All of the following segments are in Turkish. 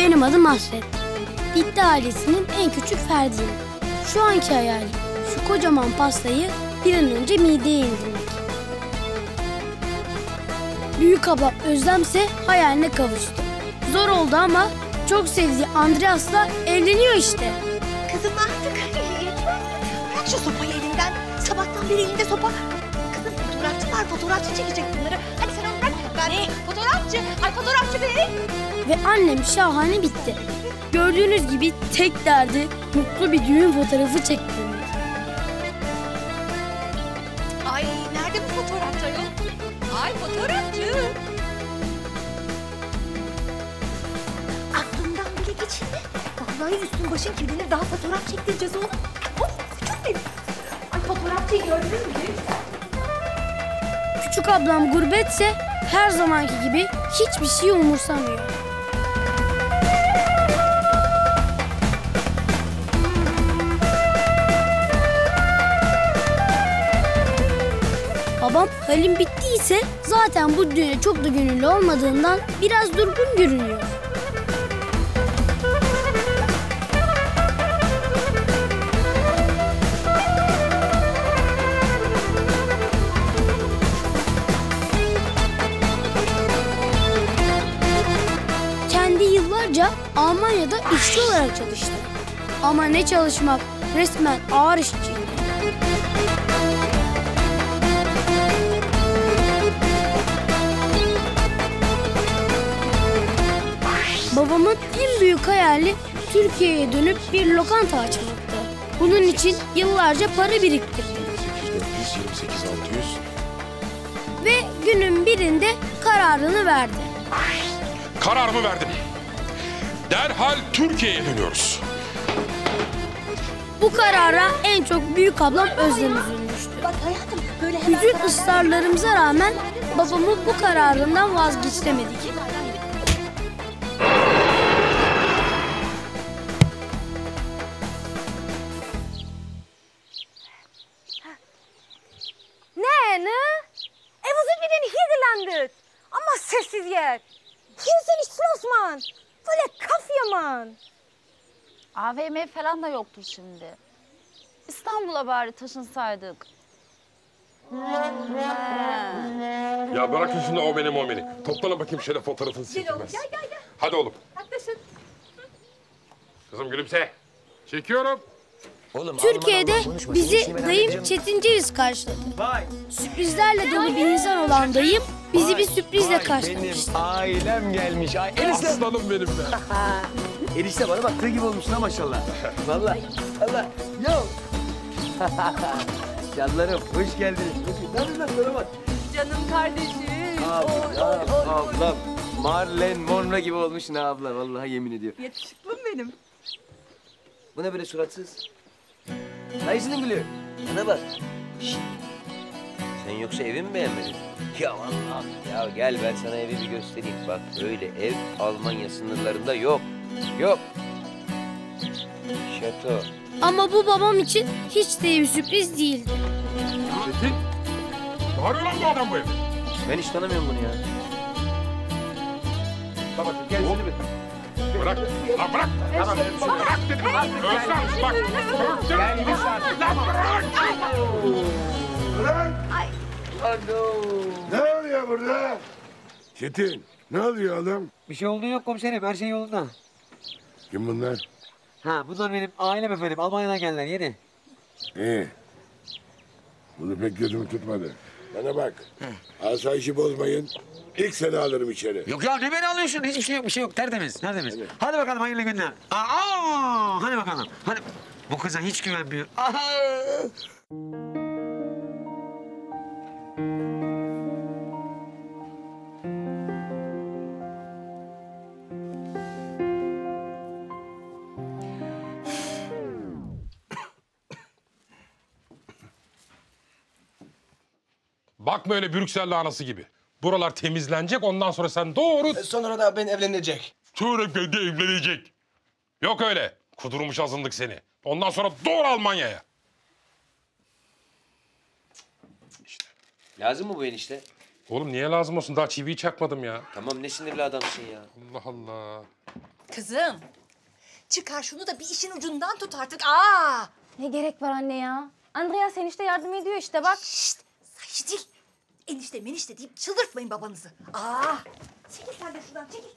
Benim adım Hasret. Bitti ailesinin en küçük ferdiyim. Şu anki hayalim şu kocaman pastayı bir an önce mideye indirmek. Büyük ablam Özlemse hayaline kavuştu. Zor oldu ama çok sevdiği Andreas'la evleniyor işte. Kızım artık yetmez. Bırak şu sopayı elinden. Sabahtan beri elinde sopa. Kızım fotoğrafçı var, fotoğrafçı çekecek bunları. Hadi sen onu bırak. Fotoğrafçı. Ay fotoğrafçı be. Ve annem şahane bitti. Gördüğünüz gibi tek derdi mutlu bir düğün fotoğrafı çektirmek. Ay nerede bu fotoğrafçı ayol? Ay fotoğrafçı. Aklımdan bile geçirdi. Vallahi üstün başın kirlenir, daha fotoğraf çektireceğiz oğlum. Oh küçük benim. Ay fotoğrafçıyı gördünüz mü? Küçük ablam gurbetse her zamanki gibi hiçbir şey umursamıyor. Babam halim bittiyse zaten bu düğüne çok da gönüllü olmadığından biraz durgun görünüyor. Kendi yıllarca Almanya'da işçi olarak çalıştı. Ama ne çalışmak, resmen ağır işçi. Babamın en büyük hayali Türkiye'ye dönüp bir lokanta açmaktı. Bunun için yıllarca para biriktirdi. 28, 600. Ve günün birinde kararını verdi. Kararımı verdim. Derhal Türkiye'ye dönüyoruz. Bu karara en çok büyük ablam Özlem üzülmüştü. Bak hayatım böyle hemen... Bütün ısrarlarımıza rağmen babamı bu kararından vazgeçiremedik. Ne? Was sind wir denn hier gelandet? Ama sessiz yer. Hier ist ja nicht Schloss, Mann. Böyle Kaffee, Mann. AVM falan da yoktur şimdi. İstanbul'a bari taşınsaydık. Ya bırakın şimdi o beni. Toplanın bakayım şöyle fotoğrafını çekilmez. Gel. Hadi oğlum. Yaklaşın. Kızım gülümse. Çekiyorum. Oğlum, Türkiye'de Alman konuşma. bizi Senin işini dayım ben Çetin Ceviz karşıladı. Vay. Sürprizlerle dolu bir insan olan dayım bizi bir sürprizle karşılamıştı. Benim ailem gelmiş. Enişte. Aslanım benim de. Enişte bana bak, tığ gibi olmuşsun ha maşallah. Vallahi. Allah. Yo. Canlarım, hoş geldiniz. Ne yapıyorsun lan, sana bak. Canım kardeşim. Ablam. Marlene Monroe gibi olmuşsun ha abla. Vallahi yemin ediyorum. Yakışıklım benim. Bu ne böyle suratsız? Dayısının gülü. Bana bak. Şişt. Sen yoksa evi mi beğenmedin? Ya Allah. Ya gel ben sana evi bir göstereyim. Bak öyle ev Almanya sınırlarında yok. Yok. Şato. Ama bu babam için hiç de iyi bir sürpriz değildi. Çetin. Ne arıyor lan bu adam bu evde? Ben hiç tanımıyorum bunu ya. Bak Gel hop. seni bir. Bırak. Lan bırak. Tamam. Bırak dedim. Özlem bak. Gel bir saat. Lan bırak. Ne oluyor burada? Çetin, ne oluyor oğlum? Bir şey olduğu yok komiserim, her şey yolunda. Kim bunlar? Ha, bunlar benim ailem efendim, Almanya'dan geldiler, yeni. İyi. Bunu pek gözüm tutmadı. Bana bak, asayişi bozmayın. İlk seni alırım içeri. Yok ya, ne beni alıyorsun? Hiçbir şey yok, bir şey yok. Tertemiz, tertemiz. Hadi bakalım, hayırlı günler. Hadi bakalım. Hadi. Bu kıza hiç güvenmiyor. Bakma öyle Brüksel lahanası gibi. Buralar temizlenecek, ondan sonra sen doğru... Sonra da ben evlenecek. Sonra kendi evlenecek. Yok öyle. Kudurmuş azınlık seni. Ondan sonra doğru Almanya'ya. İşte. Lazım mı bu enişte? Oğlum niye lazım olsun? Daha çiviyi çakmadım ya. Tamam, ne sinirli adamsın ya. Allah Allah. Kızım, çıkar şunu da bir işin ucundan tut artık. Ne gerek var anne ya? Andreas enişte yardım ediyor işte bak. Şşt, sahi değil. Enişte menişte deyip çıldırtmayın babanızı. Çekil sen de şuradan, çekil.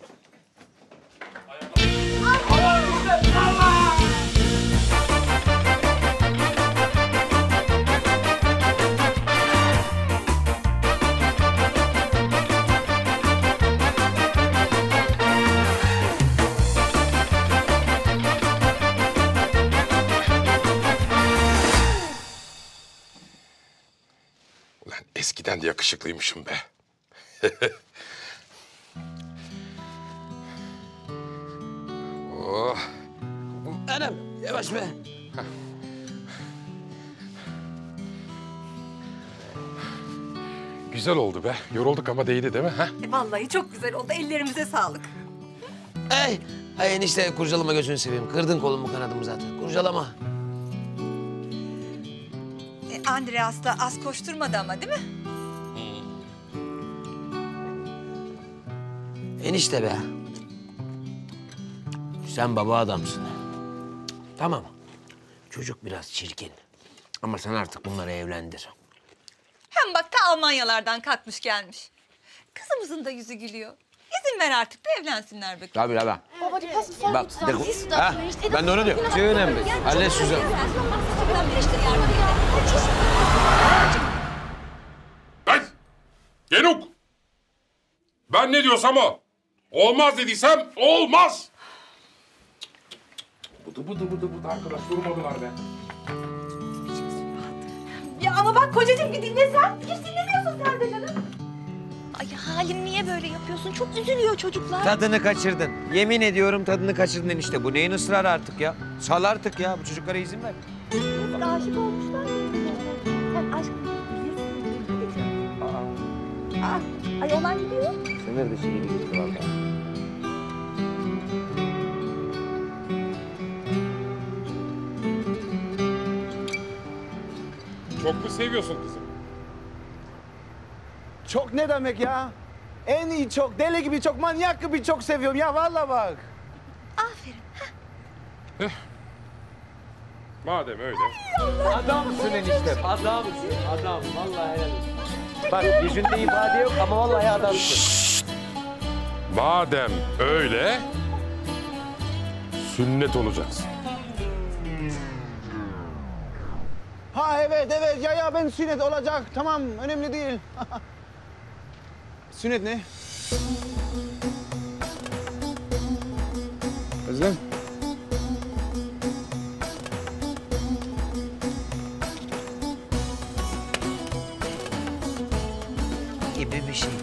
Ulan eskiden de yakışıklıymışım be. Oh. Anam yavaş be. Güzel oldu be. Yorulduk ama değdi değil mi? Ha? Vallahi çok güzel oldu. Ellerimize sağlık. Ay enişte kurcalama gözünü seveyim. Kırdın kolumu kanadımı zaten. Kurcalama. Andreas da az koşturmadı ama değil mi? Enişte be. Sen baba adamsın. Tamam. Çocuk biraz çirkin. Ama sen artık bunları evlendir. Hem bak ta Almanyalardan kalkmış gelmiş. Kızımızın da yüzü gülüyor. İzin ver artık da evlensinler bakayım. Tabii tabii. Baba die passen voll Bak, gut zusammen. de- Siehst du das? Ha, Mensch? ben de onu diyorum. Şey önemli. Hallet Suzan. Ben! Genuk! Ben ne diyorsam o. Olmaz dediysem olmaz. Bıdı arkadaş durmadılar be. Ya ama bak kocacığım bir dinle sen. Hiç dinlemiyorsun sen de canım. Ay Halim niye böyle yapıyorsun? Çok üzülüyor çocuklar. Tadını kaçırdın. Yemin ediyorum tadını kaçırdın enişte. Bu neyin ısrarı artık ya? Sal artık ya. Bu çocuklara izin ver. Aşık olmuşlar ya. Sen aşk bilirsin. Ay onlar gidiyor. Sınır dışı gibi gitti vallahi. Çok mu seviyorsun kızım? Çok ne demek ya? En iyi çok, deli gibi çok, manyak gibi çok seviyorum ya vallahi bak. Aferin. Madem öyle. Adamsın enişte, adamsın. Adam, vallahi helal olsun. Bak yüzünde ifade yok ama vallahi adamsın. Madem öyle, sünnet olacaksın. Ha evet ya ben sünnet olacak. Tamam önemli değil. Sünnet ne? Özlem. Gibi bir şey.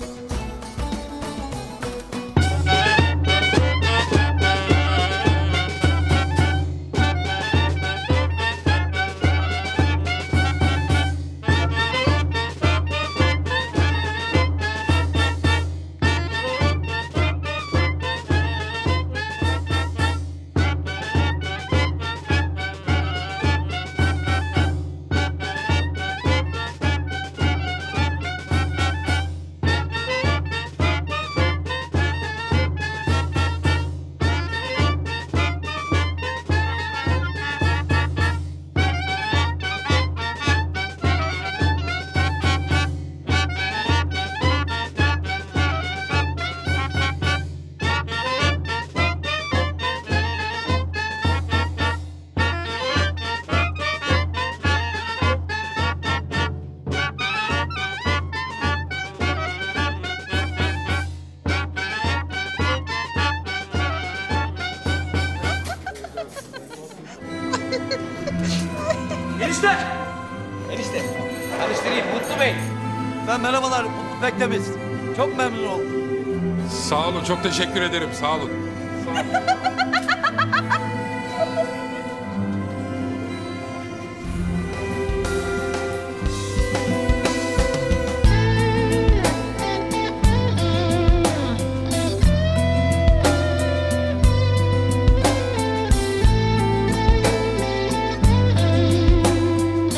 Enişte! Enişte, tanıştırayım Mutlu Bey. Ben merhabalar, Mutlu Beklemiş. Çok memnun oldum. Sağ olun, çok teşekkür ederim. Sağ olun.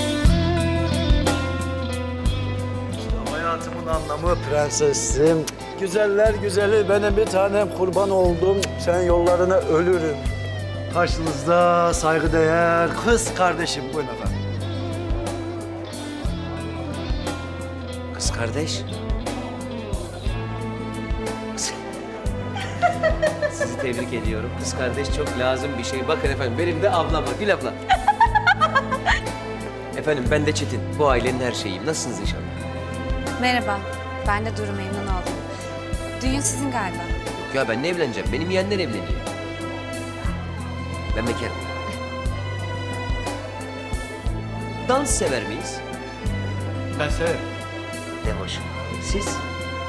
Hayatımın anlamı prensesim. güzeller güzeli benim bir tanem kurban oldum. Sen yollarına ölürüm. Karşınızda saygıdeğer kız kardeşim. Buyurun efendim. Kız kardeş. Sizi tebrik ediyorum. Kız kardeş çok lazım bir şey. Bakın efendim benim de ablam var. Gül abla. Efendim ben de Çetin. Bu ailenin her şeyiyim. Nasılsınız inşallah? Merhaba, ben de Duru, memnun oldum. Düğün sizin galiba. Yok ya ben ne evleneceğim? Benim yeğenler evleniyor. Ben bekarım. Dans sever miyiz? Ben severim. Ne hoş. Siz?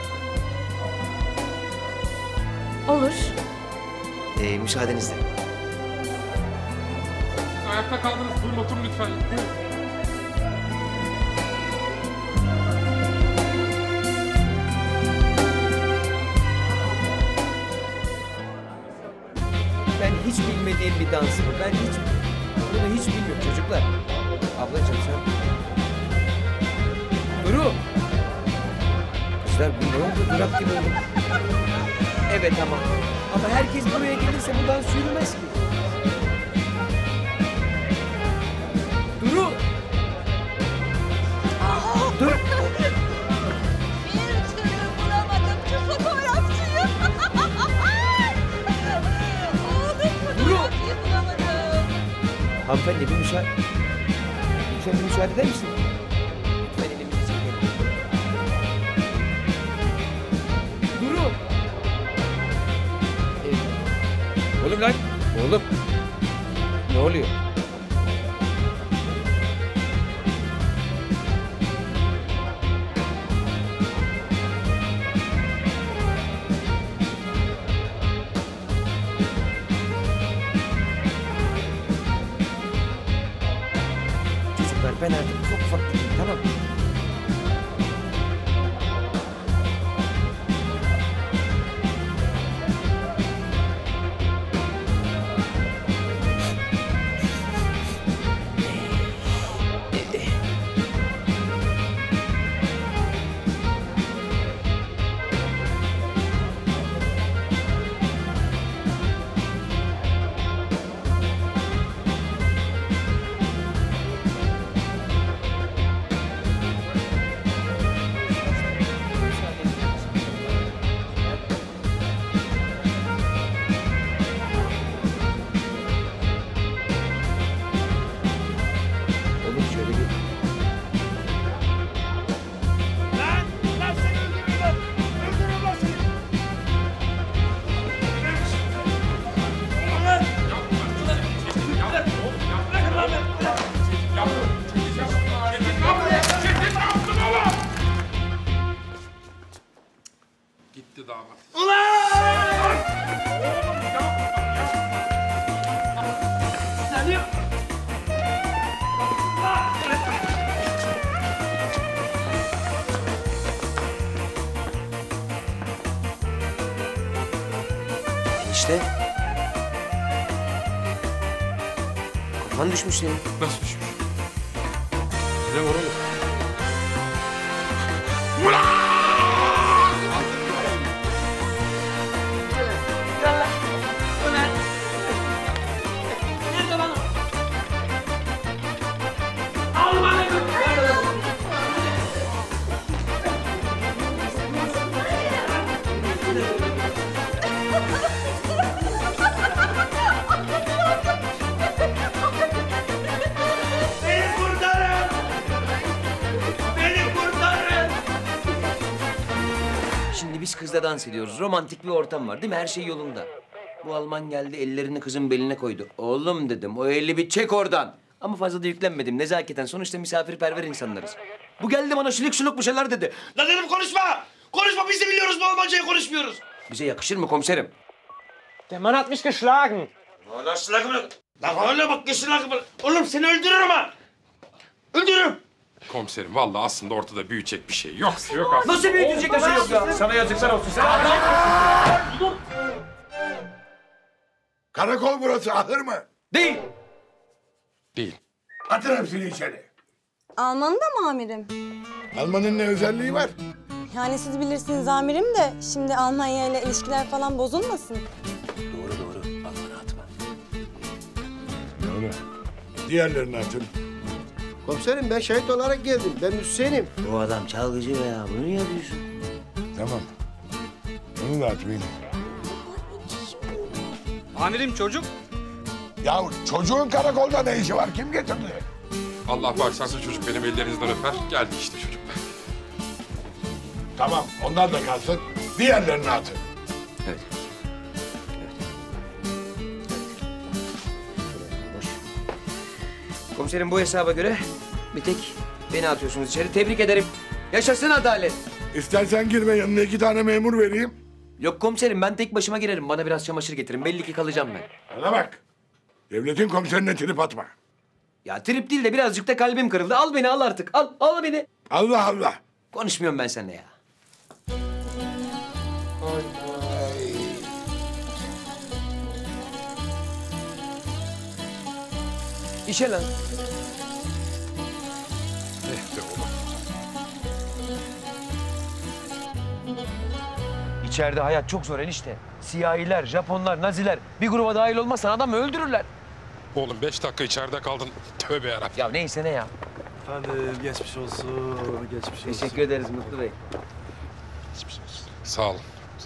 Olur. Müsaadenizle. Ayakta kaldınız. Buyurun oturun lütfen. Ben hiç bilmediğim bir dans bu. Bunu hiç bilmiyorum çocuklar. Ablacığım sen... Duru! Kızlar bu ne oldu? Durak gibi oldu. Evet ama herkes buraya gelirse bu dans yürümez ki. Duru! Dur! Bir türlü bulamadım şu fotoğrafçıyı. Oğlum fotoğrafçıyı bulamadım. Hanımefendi bir müsaade... Lütfen bir müsaade eder misin? Lütfen elimizi çekelim. Duru! Oğlum lan! Oğlum! Ne oluyor? Çocuklar ben artık çok ufak değilim, tamam mı? Oğlum şöyle bir... Gitti damat. Enişte. Kafan düşmüş senin. Nasıl düşmüş? Size vuralım. Şimdi biz kızla dans ediyoruz. Romantik bir ortam var değil mi? Her şey yolunda. Bu Alman geldi ellerini kızın beline koydu. Oğlum dedim o eli bir çek oradan. Ama fazla da yüklenmedim nezaketen. Sonuçta misafirperver insanlarız. Bu geldi bana şılık şılık bir şeyler dedi. La dedim konuşma! Konuşma biz de biliyoruz bu Almancayı konuşmuyoruz. Bize yakışır mı komiserim? Der Mann hat mich geschlagen. Lan şılak mı? Lan öyle bak şılak mı? Oğlum seni öldürürüm ha! Öldürürüm! Komiserim vallahi aslında ortada büyüyecek bir şey yok. Yok aslında. Nasıl büyütecek bir şey yok ya? Sana yazıklar olsun. Karakol burası, ahır mı? Değil. Değil. Atın hepsini içeri. Almanı da mı amirim? Almanın ne özelliği var? Yani siz bilirsiniz amirim de şimdi Almanya ile ilişkiler falan bozulmasın. Doğru. Aman atma. Doğru. Diğerlerini atın. Komiserim ben şahit olarak geldim. Ben Hüseyin'im. Bu adam çalgıcı be ya. Bunu niye yapıyorsun? Tamam. Onu da atmayın. Amirim çocuk. Ya çocuğun karakolda ne işi var? Kim getirdi? Allah bağışlasın çocuk benim ellerinizden öper. Geldi işte çocuk. Tamam, onlar da kalsın. Diğerlerini atın. Evet. Boş. Komiserim bu hesaba göre bir tek beni atıyorsunuz içeri. Tebrik ederim. Yaşasın adalet. İstersen girme, yanına 2 tane memur vereyim. Yok komiserim ben tek başıma girerim. Bana biraz çamaşır getirin. Belli ki kalacağım ben. Bana bak. Devletin komiserine trip atma. Ya trip değil de birazcık da kalbim kırıldı. Al beni al artık. Al beni. Allah Allah. Konuşmuyorum ben seninle ya. İşe lan. Eh be oğlum. İçeride hayat çok zor enişte. Siyahiler, Japonlar, Naziler bir gruba dahil olmazsan adamı öldürürler. Oğlum 5 dakika içeride kaldın. Tövbe yarabbim. Ya neyse ne ya. Efendim geçmiş olsun, geçmiş olsun. Teşekkür ederiz Mutlu Bey. Sağ olun.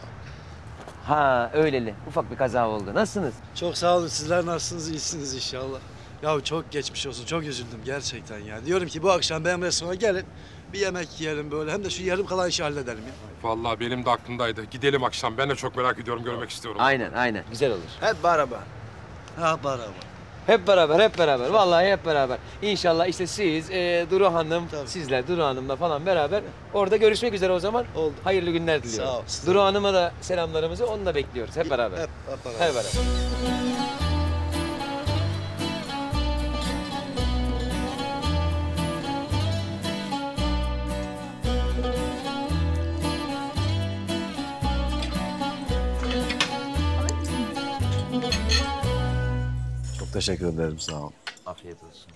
Ha öyleli. Ufak bir kaza oldu. Nasılsınız? Çok sağ olun. Sizler nasılsınız? İyisiniz inşallah. Ya çok geçmiş olsun. Çok üzüldüm gerçekten ya. Diyorum ki bu akşam benim restorana gelin. Bir yemek yiyelim böyle. Hem de şu yarım kalan işi halledelim ya. Vallahi benim de aklımdaydı. Gidelim akşam. Ben de çok merak ediyorum, görmek istiyorum. Aynen. Güzel olur. Hep beraber. Ha beraber. Hep beraber. Vallahi hep beraber. İnşallah işte siz, Duru Hanım, sizler Duru Hanım'la falan beraber orada görüşmek üzere o zaman. Oldu. Hayırlı günler diliyorum. Sağ ol. Duru Hanım'a da selamlarımızı, onu da bekliyoruz. Hep beraber. Hep beraber. Hep beraber. Çok teşekkür ederim. Sağ ol. Afiyet olsun.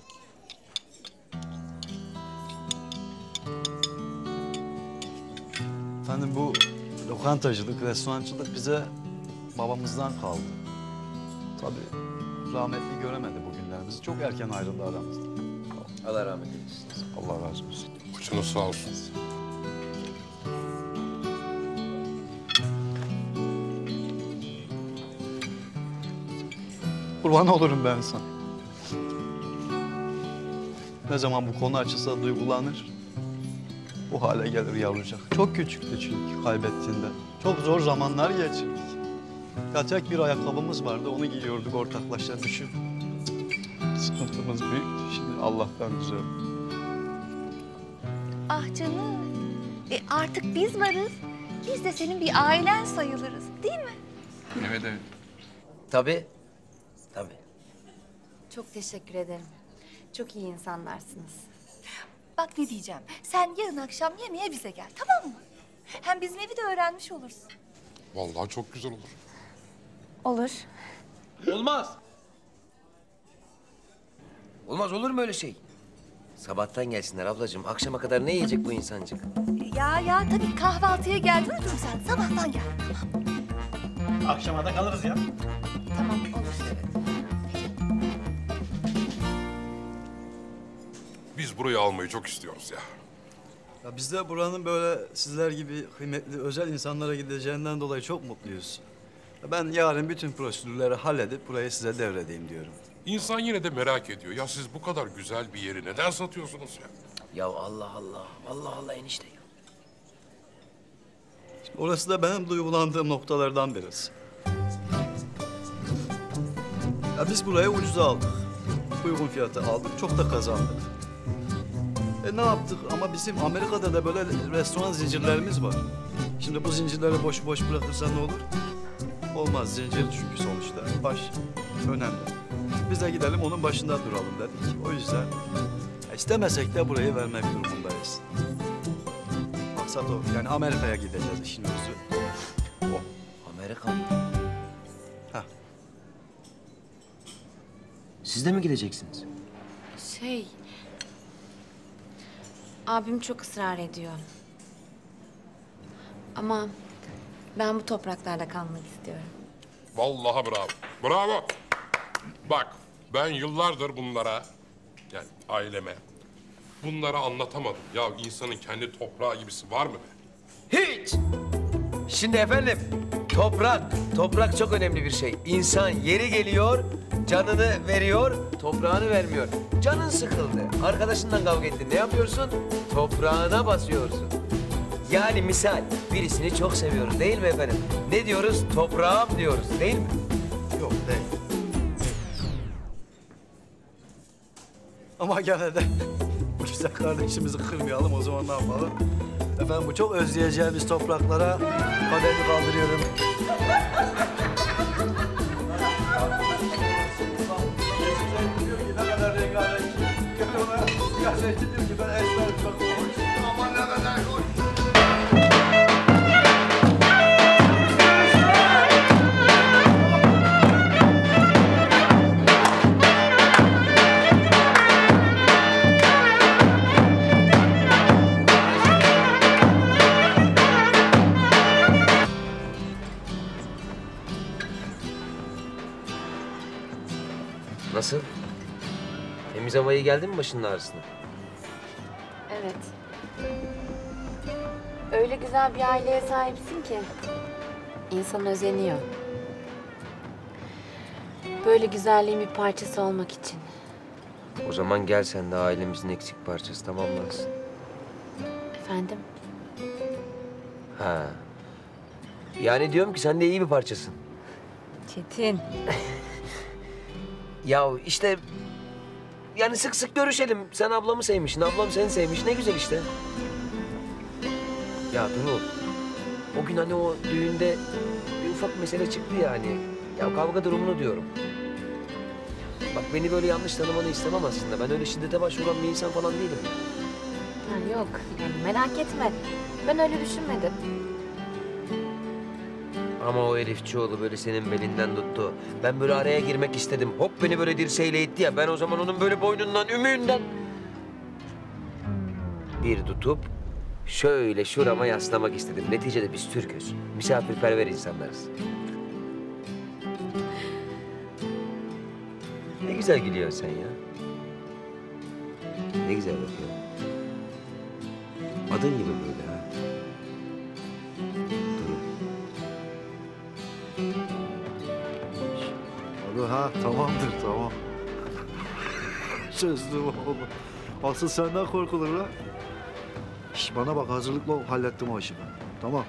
Efendim bu lokantacılık, restorancılık bize babamızdan kaldı. Tabii rahmetli göremedi bugünlerimizi. Çok erken ayrıldı aramızda. Allah rahmet eylesin. Allah razı olsun. Kuşunuz sağ olsun. Kurban olurum ben sana. Ne zaman bu konu açılsa duygulanır. Bu hale gelir yavrucak. Çok küçüktü çünkü kaybettiğinde. Çok zor zamanlar geçirdik. Ya tek bir ayakkabımız vardı, onu giyiyorduk ortaklaşa düşün. Sıkıntımız büyüktü. Şimdi Allah'tan güzel. Ah canım. Artık biz varız. Biz de senin bir ailen sayılırız, değil mi? Evet. Tabii. Çok teşekkür ederim. Çok iyi insanlarsınız. Bak ne diyeceğim. Sen yarın akşam yemeğe bize gel, tamam mı? Hem bizim evi de öğrenmiş olursun. Vallahi çok güzel olur. Olur. Olmaz. Olmaz olur mu öyle şey? Sabahtan gelsinler ablacığım. Akşama kadar ne yiyecek bu insancık? Ya tabii kahvaltıya geldin dur sen. Sabahtan gel. Akşama da kalırız ya. Tamam olur. Biz burayı almayı çok istiyoruz ya. Ya biz de buranın böyle sizler gibi kıymetli özel insanlara gideceğinden dolayı çok mutluyuz. Ben yarın bütün prosedürleri halledip burayı size devredeyim diyorum. İnsan yine de merak ediyor. Ya siz bu kadar güzel bir yeri neden satıyorsunuz ya? Ya Allah Allah enişte ya. Şimdi orası da benim duygulandığım noktalardan birisi. Ya biz burayı ucuza aldık. Uygun fiyata aldık, çok da kazandık. Ne yaptık? Ama bizim Amerika'da da böyle restoran zincirlerimiz var. Şimdi bu zincirleri boş bırakırsan ne olur? Olmaz, zincir çünkü sonuçta. Baş önemli. Biz de gidelim onun başında duralım dedik. O yüzden istemesek de burayı vermek durumundayız. Maksat o. Yani Amerika'ya gideceğiz işin özü. O. Amerika mı? Heh. Siz de mi gideceksiniz? Abim çok ısrar ediyor. Ama ben bu topraklarda kalmak istiyorum. Vallahi bravo. Bravo. Bak ben yıllardır bunlara, yani aileme, bunlara anlatamadım. Ya insanın kendi toprağı gibisi var mı be? Hiç. Şimdi efendim, toprak çok önemli bir şey. İnsan yeri geliyor, canını veriyor, toprağını vermiyor. Canın sıkıldı, arkadaşından kavga ettin. Ne yapıyorsun? Toprağına basıyorsun. Yani misal, birisini çok seviyoruz değil mi efendim? Ne diyoruz? Toprağım diyoruz değil mi? Yok değil. Ama gene de bu güzel kardeşimizi kırmayalım. O zaman ne yapalım? Efendim bu çok özleyeceğimiz topraklara kadehimi kaldırıyorum. Ne kadar rengarenk. Gerçekten diyor ki ben esmerim çok hoş. Aman ne kadar hoş. Nasıl? Temiz havayı geldi mi başının ağrısına? Evet. Öyle güzel bir aileye sahipsin ki insan özeniyor. Böyle güzelliğin bir parçası olmak için. O zaman gel sen de ailemizin eksik parçası tamamlansın. Efendim? Ha. Yani diyorum ki sen de iyi bir parçasın. Çetin. Ya işte... Yani sık sık görüşelim. Sen ablamı sevmişsin, ablam seni sevmiş. Ne güzel işte. Ya Duru, o gün hani o düğünde bir ufak mesele çıktı yani. Ya kavga durumunu diyorum. Bak beni böyle yanlış tanımanı istemem aslında. Ben öyle şiddete başvuran bir insan falan değilim. Ha, yok, yani merak etme. Ben öyle düşünmedim. Ama o Elifçioğlu böyle senin belinden tuttu. Ben böyle araya girmek istedim. Hop beni böyle dirseğiyle itti ya. Ben o zaman onun böyle boynundan, ümüğünden... bir tutup şöyle şurama yaslamak istedim. Neticede biz Türk'üz. Misafirperver insanlarız. Ne güzel gülüyorsun sen ya. Ne güzel bakıyor. Adın gibi böyle ha. Abi ha tamamdır tamam. Sözlü oğlum. Asıl senden korkulur lan. Şş, bana bak hazırlıklı ol. Hallettim o işi ben. Tamam.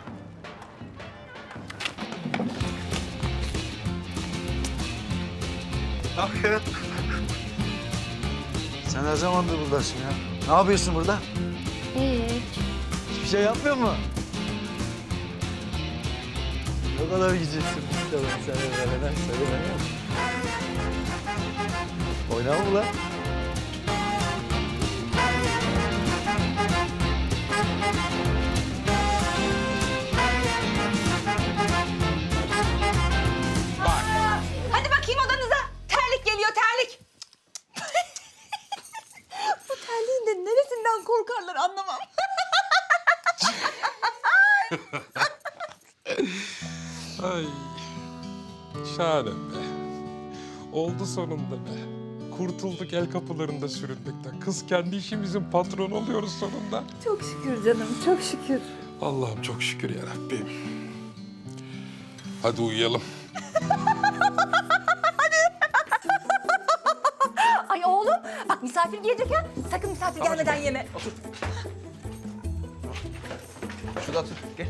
Ne yapıyorsun? Sen ne zamandır buradasın ya? Ne yapıyorsun burada? Hiç. Hiçbir şey yapmıyor mu? Ne kadar güzelsin işte ben seni vereden söylemiyorum. Oynar mı lan? Hadi bakayım odanıza. Terlik geliyor terlik. Bu terliğin de neresinden korkarlar anlamam. Ay. Şahane be. Oldu sonunda be. Kurtulduk el kapılarında sürünmekten. Kız kendi işimizin patronu oluyoruz sonunda. Çok şükür canım, çok şükür. Allah'ım çok şükür ya Rabbim. Hadi uyuyalım. Ay oğlum, bak misafir gelecek ha. Sakın misafir gelmeden yeme. Şurada otur, gel.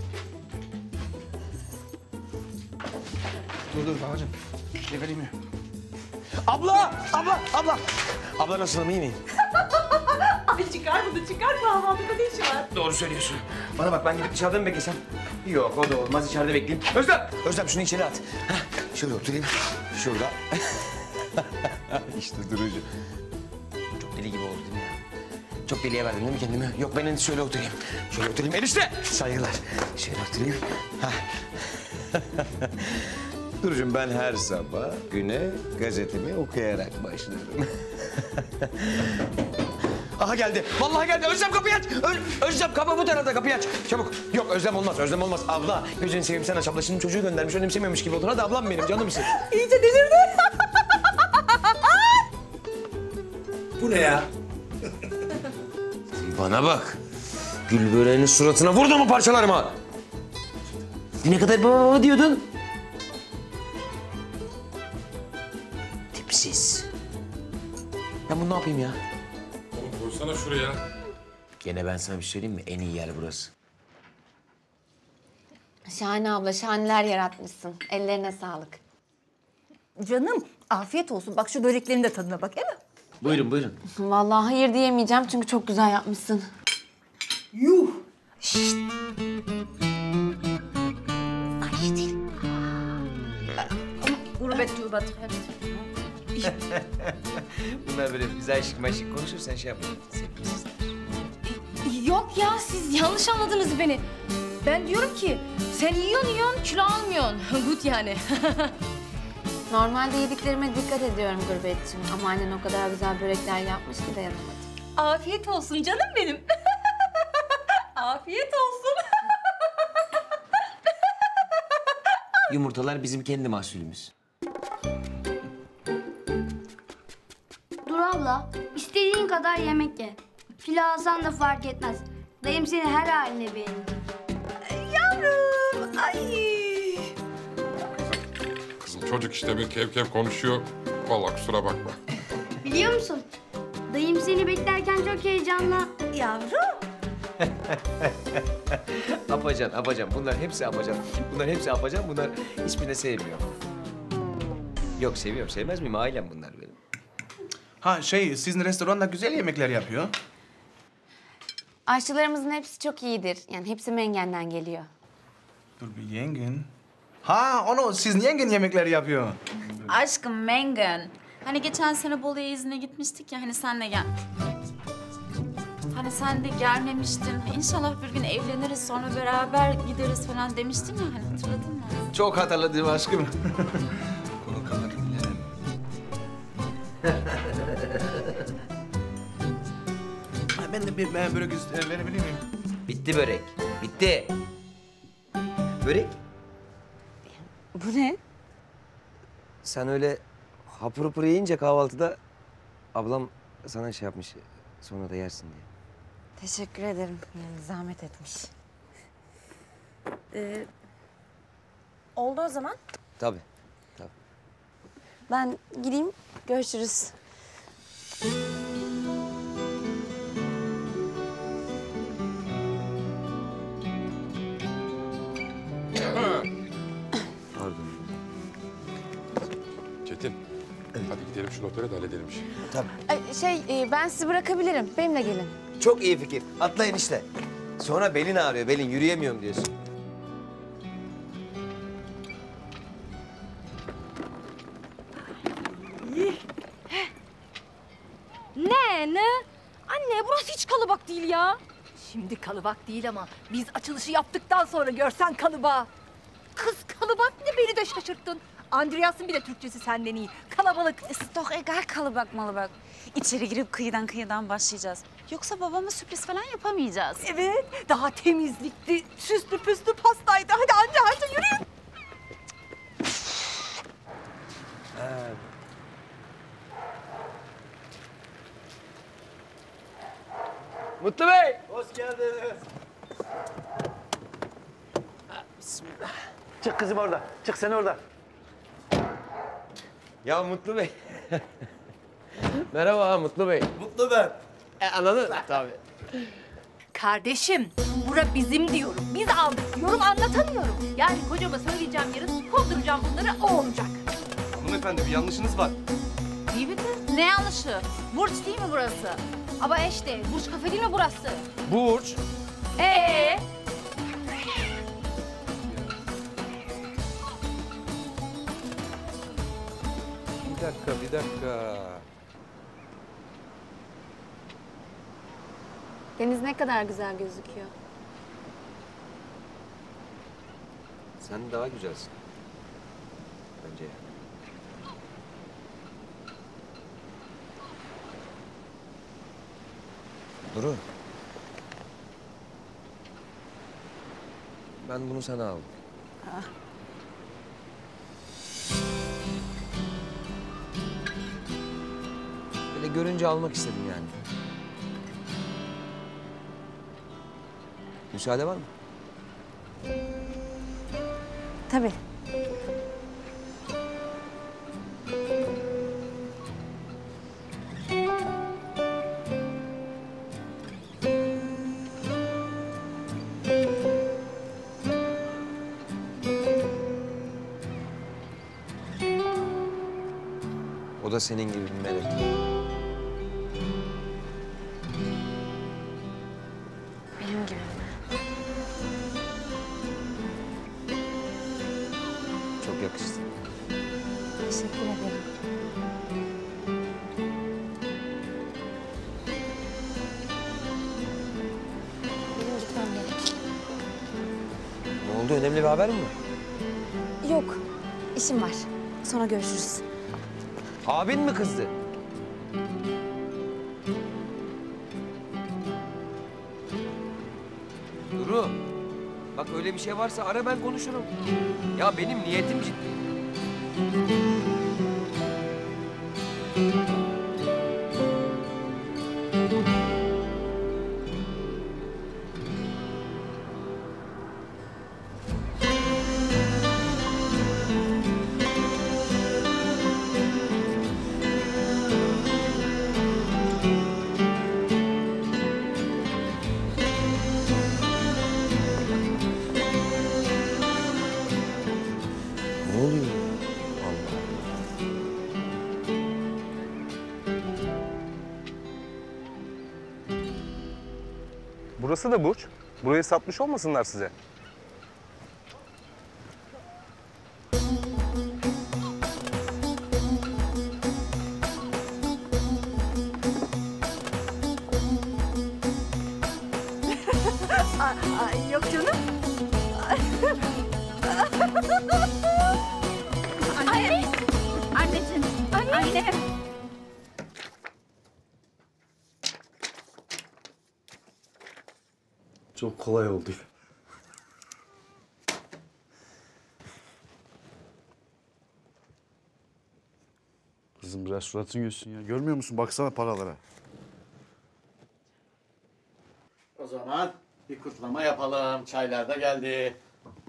Dur babacığım. Ne vereyim ya? Abla! Abla nasılım, iyi miyim? Ay çıkar bunu, çıkar kahvaltıda ne işi var? Doğru söylüyorsun. Bana bak ben gidip dışarıda mı beklesem? Yok o da olmaz, içeride bekleyeyim. Özlem şunu içeri at. Heh, şöyle oturayım, şurada. İşte durucu. Çok deli gibi oldu değil mi ya? Çok deliye verdim değil mi kendimi? Yok ben en şöyle oturayım. Şöyle oturayım, enişte! Saygılar. Şöyle oturayım. Durucum ben her sabah güne gazetemi okuyarak başlarım. Aha geldi. Vallahi geldi. Özlem kapıyı aç. Özlem kapı bu tarafta, kapıyı aç. Çabuk. Yok Özlem olmaz, Özlem olmaz. Abla gözünü seveyim sen aç. Abla şimdi çocuğu göndermiş, önemsememiş gibi olur. Hadi ablam benim, canımsın. İyice delirdi. Bu ne ya? Bana bak. Gül böreğinin suratına vurdu mu parçalarım ha? Ne kadar baba diyordun? Tipsiz. Ben bunu ne yapayım ya? Oğlum koysana şuraya. Gene ben sana bir şey söyleyeyim mi? En iyi yer burası. Şahane abla, şahaneler yaratmışsın. Ellerine sağlık. Canım afiyet olsun. Bak şu böreklerin de tadına bak değil mi? Buyurun, buyurun. Vallahi hayır diyemeyeceğim çünkü çok güzel yapmışsın. Yuh! Şşt! Ay değil. Gurbet tuğbat. Bunlar böyle güzel şık maşık konuşur, sen şey yapma. Sevimsizler. Yok ya siz yanlış anladınız beni. Ben diyorum ki sen yiyorsun kilo almıyorsun. Gut yani. Normalde yediklerime dikkat ediyorum Gurbetciğim. Ama annen o kadar güzel börekler yapmış ki dayanamadım. Afiyet olsun canım benim. Afiyet olsun. Yumurtalar bizim kendi mahsulümüz. Dur abla, istediğin kadar yemek ye. Kilo alsan da fark etmez. Dayım seni her haline beğenir. Yavrum, ay. Kızım çocuk işte bir kev konuşuyor. Vallahi kusura bakma. Biliyor musun? Dayım seni beklerken çok heyecanlı. Yavrum. Apacan, apacan. Bunlar hepsi apacan. Bunlar hepsi apacan. Bunlar hiçbirini sevmiyor. Yok seviyorum. Sevmez miyim? Ailem bunlar benim. Ha sizin restoranda güzel yemekler yapıyor. Aşçılarımızın hepsi çok iyidir. Yani hepsi Mengen'den geliyor. Dur bir yengen. Ha onu sizin yengen yemekler yapıyor. Aşkım Mengen. Hani geçen sene Bolu'ya izine gitmiştik ya, hani sen de gel. Hani sen de gelmemiştin. İnşallah bir gün evleniriz, sonra beraber gideriz falan demiştin ya, hani hatırladın mı? Çok hatırladım aşkım. Konu kalanı dilerim. Ben de bir börek verebilir miyim? Bitti börek. Bitti. Börek? Bu ne? Sen öyle hapur hapur yiyince kahvaltıda ablam sana şey yapmış. Sonra da yersin diye. Teşekkür ederim. Yani zahmet etmiş. Oldu o zaman. Tabii. Tabii. Ben gideyim. Görüşürüz. Pardon. Çetin. Hadi gidelim şu notere de halledelim işi. Tabii. Ben sizi bırakabilirim. Benimle gelin. Çok iyi fikir. Atlayın işte. Sonra belin ağrıyor. Belin yürüyemiyorum diyorsun. Ne? Anne burası hiç kalıbak değil ya. Şimdi kalıbak değil ama biz açılışı yaptıktan sonra görsen kalıba. Kız kalıbak ne, beni de şaşırttın. Andreas'ın bir de Türkçesi senden iyi. Kalabalık. Doch egal kalıbak malıbak. İçeri girip kıyıdan başlayacağız. Yoksa babama sürpriz falan yapamayacağız. Evet, daha temizlikti, süslü püslü pastaydı. Hadi anca yürüyün. Mutlu Bey! Hoş geldiniz. Bismillah. Çık kızım orada. Çık sen orada. Ya Mutlu Bey. Merhaba Mutlu Bey. Mutlu ben. Anladın? Tabii. Kardeşim, bura bizim diyorum. Biz aldık diyorum, anlatamıyorum. Yani kocama söyleyeceğim yarın, kovduracağım bunları, o olacak. Hanımefendi bir yanlışınız var. İyi mi kız? Ne yanlışı? Burç değil mi burası? Ama işte Burç Kafe değil mi burası? Burç. Bir dakika. Deniz ne kadar güzel gözüküyor. Sen daha güzelsin. Bence. Duru. Ben bunu sana aldım. Ha. Böyle görünce almak istedim yani. Müsaade var mı? Tabii. O da senin gibi bir melek. Benim gibi mi? Çok yakıştı. Teşekkür ederim. Benim gitmem gerek. Ne oldu? Önemli bir haber mi var? Yok, işim var. Sonra görüşürüz. Abin mi kızdı? Duru, bak öyle bir şey varsa ara ben konuşurum. Ya benim niyetim ciddi. Ne oluyor? Allah Allah. Burası da Burç. Burayı satmış olmasınlar size. Ay, yok canım. Anne! Anneciğim! Anne! Çok kolay oldu. Kızım biraz suratın gülsün ya. Görmüyor musun? Baksana paralara. O zaman bir kutlama yapalım. Çaylar da geldi.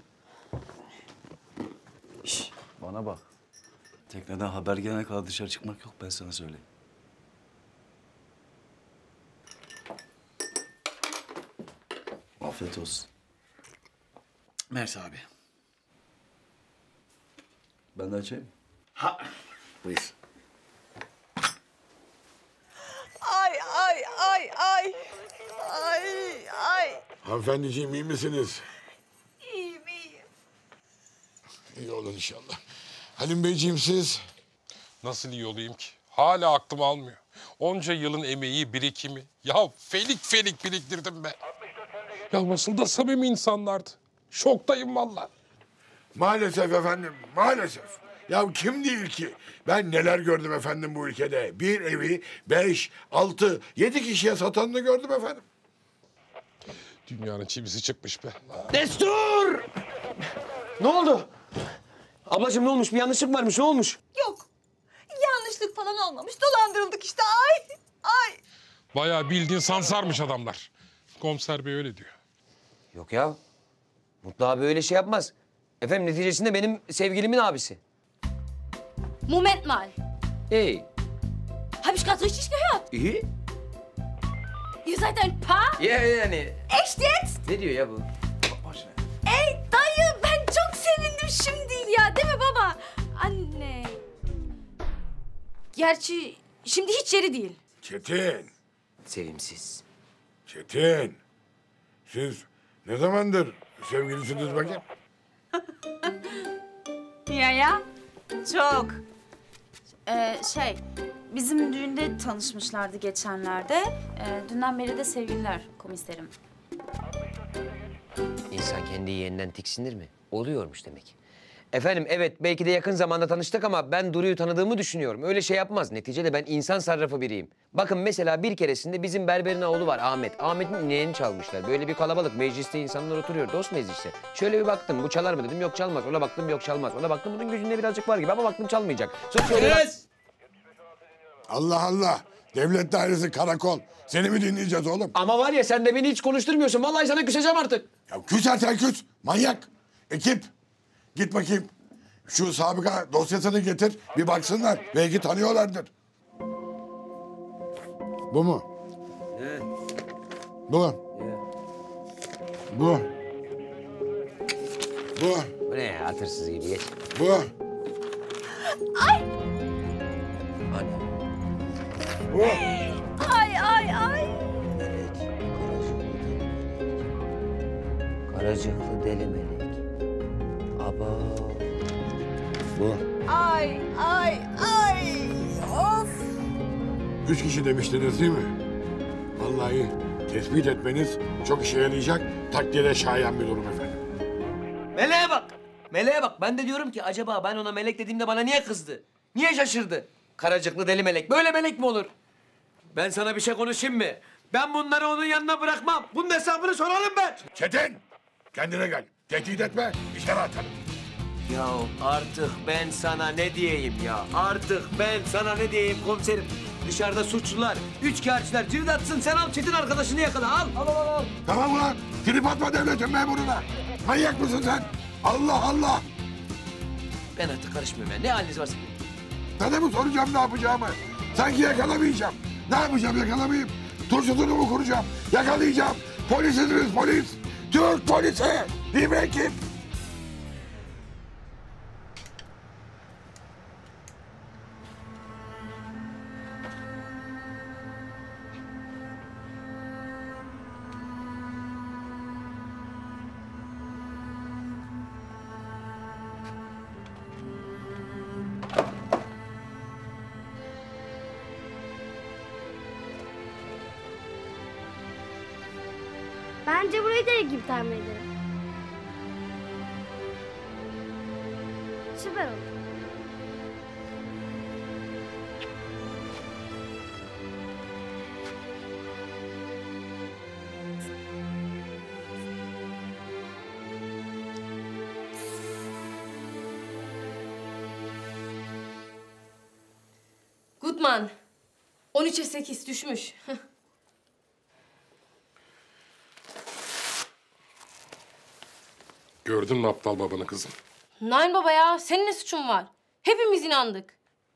Şş, bana bak. Tekneden haber gelene kadar dışarı çıkmak yok, ben sana söyleyeyim. Afiyet olsun. Mersi abi. Ben de açayım. Ha. Buyur. Ay ay ay ay. Ay ay. Hanımefendiciğim iyi misiniz? İyiyim iyiyim. İyi olun inşallah. Halim Beyciğim siz? Nasıl iyi olayım ki? Hala aklım almıyor. Onca yılın emeği, birikimi. Ya felik felik biriktirdim be. Ya nasıl da samimi insanlardı. Şoktayım vallahi. Maalesef efendim, maalesef. Ya kim değil ki? Ben neler gördüm efendim bu ülkede. Bir evi 5, 6, 7 kişiye satanını gördüm efendim. Dünyanın çivisi çıkmış be. Destur! Ne oldu? Ablacığım ne olmuş? Bir yanlışlık varmış. Ne olmuş? Yok. Yanlışlık falan olmamış. Dolandırıldık işte. Ay ay. Bayağı bildiğin sansarmış adamlar. Komiser bey öyle diyor. Yok ya. Mutlu abi öyle şey yapmaz. Efendim neticesinde benim sevgilimin abisi. Moment mal. Hey. Hab ich gerade richtig gehört? İyi. Ihr seid ein Paar? Ya yani. Echt jetzt? Ne diyor ya bu? Ey dayı ben çok sevindim şimdi ya değil mi baba? Anne. Gerçi şimdi hiç yeri değil. Çetin, Sevimsiz. Çetin. Siz ne zamandır sevgilisiniz bakayım? Ya. Çok. Bizim düğünde tanışmışlardı geçenlerde. Dünden beri de sevgililer komiserim. İnsan kendi yeğeninden tiksinir mi? Oluyormuş demek. Efendim evet belki de yakın zamanda tanıştık ama ben Duru'yu tanıdığımı düşünüyorum. Öyle şey yapmaz. Neticede ben insan sarrafı biriyim. Bakın mesela bir keresinde bizim berberin oğlu var Ahmet. Ahmet'in ineğini çalmışlar. Böyle bir kalabalık mecliste insanlar oturuyor. Dost meclisi. Şöyle bir baktım bu çalar mı dedim yok çalmaz. Ona baktım yok çalmaz. Ona baktım bunun gözünde birazcık var gibi ama baktım çalmayacak. Sonra şöyle Allah Allah. Devlet dairesi karakol. Seni mi dinleyeceğiz oğlum? Ama var ya sen de beni hiç konuşturmuyorsun. Vallahi sana küseceğim artık. Ya küsersen küs. Manyak. Ekip. Git bakayım. Şu sabıka dosyasını getir. Bir baksınlar. Belki tanıyorlardır. Bu mu? Ne? Bu. Bu. Bu. Bu ne ya hatırsız gibi geç. Bu. Ay! Bu. Ay ay ay! Karacıklı deli melek. Aba. Bu. Ay ay ay! Of! 3 kişi demiştiniz değil mi? Vallahi tespit etmeniz çok işe yarayacak. Takdire şayan bir durum efendim. Meleğe bak. Meleğe bak. Ben de diyorum ki acaba ben ona melek dediğimde bana niye kızdı? Niye şaşırdı? Karacıklı deli melek. Böyle melek mi olur? Ben sana bir şey konuşayım mı? Ben bunları onun yanına bırakmam. Bunun hesabını sorarım ben. Çetin! Kendine gel. Tehdit etme. İçeri atarım. Ya artık ben sana ne diyeyim ya? Artık ben sana ne diyeyim komiserim? Dışarıda suçlular, üçkağıtçılar cırdatsın. Sen al Çetin arkadaşını yakala. Al. Al. Tamam ulan. Trip atma devletin memuruna. Manyak mısın sen? Allah Allah. Ben artık karışmıyorum ya. Ne haliniz varsa. Sana mı soracağım ne yapacağımı? Sanki yakalamayacağım. Ne yapacağım yakalamayayım? Turşusunu mu kuracağım? Yakalayacağım. Polisiz biz polis. Türk polisi. Değil mi ekip? Bence burayı da gibi tahmin ederim. Süper oldu. Gutman. 13'e 8 düşmüş. Gördün mü aptal babanı kızım? Nein baba ya, senin ne suçun var? Hepimiz inandık.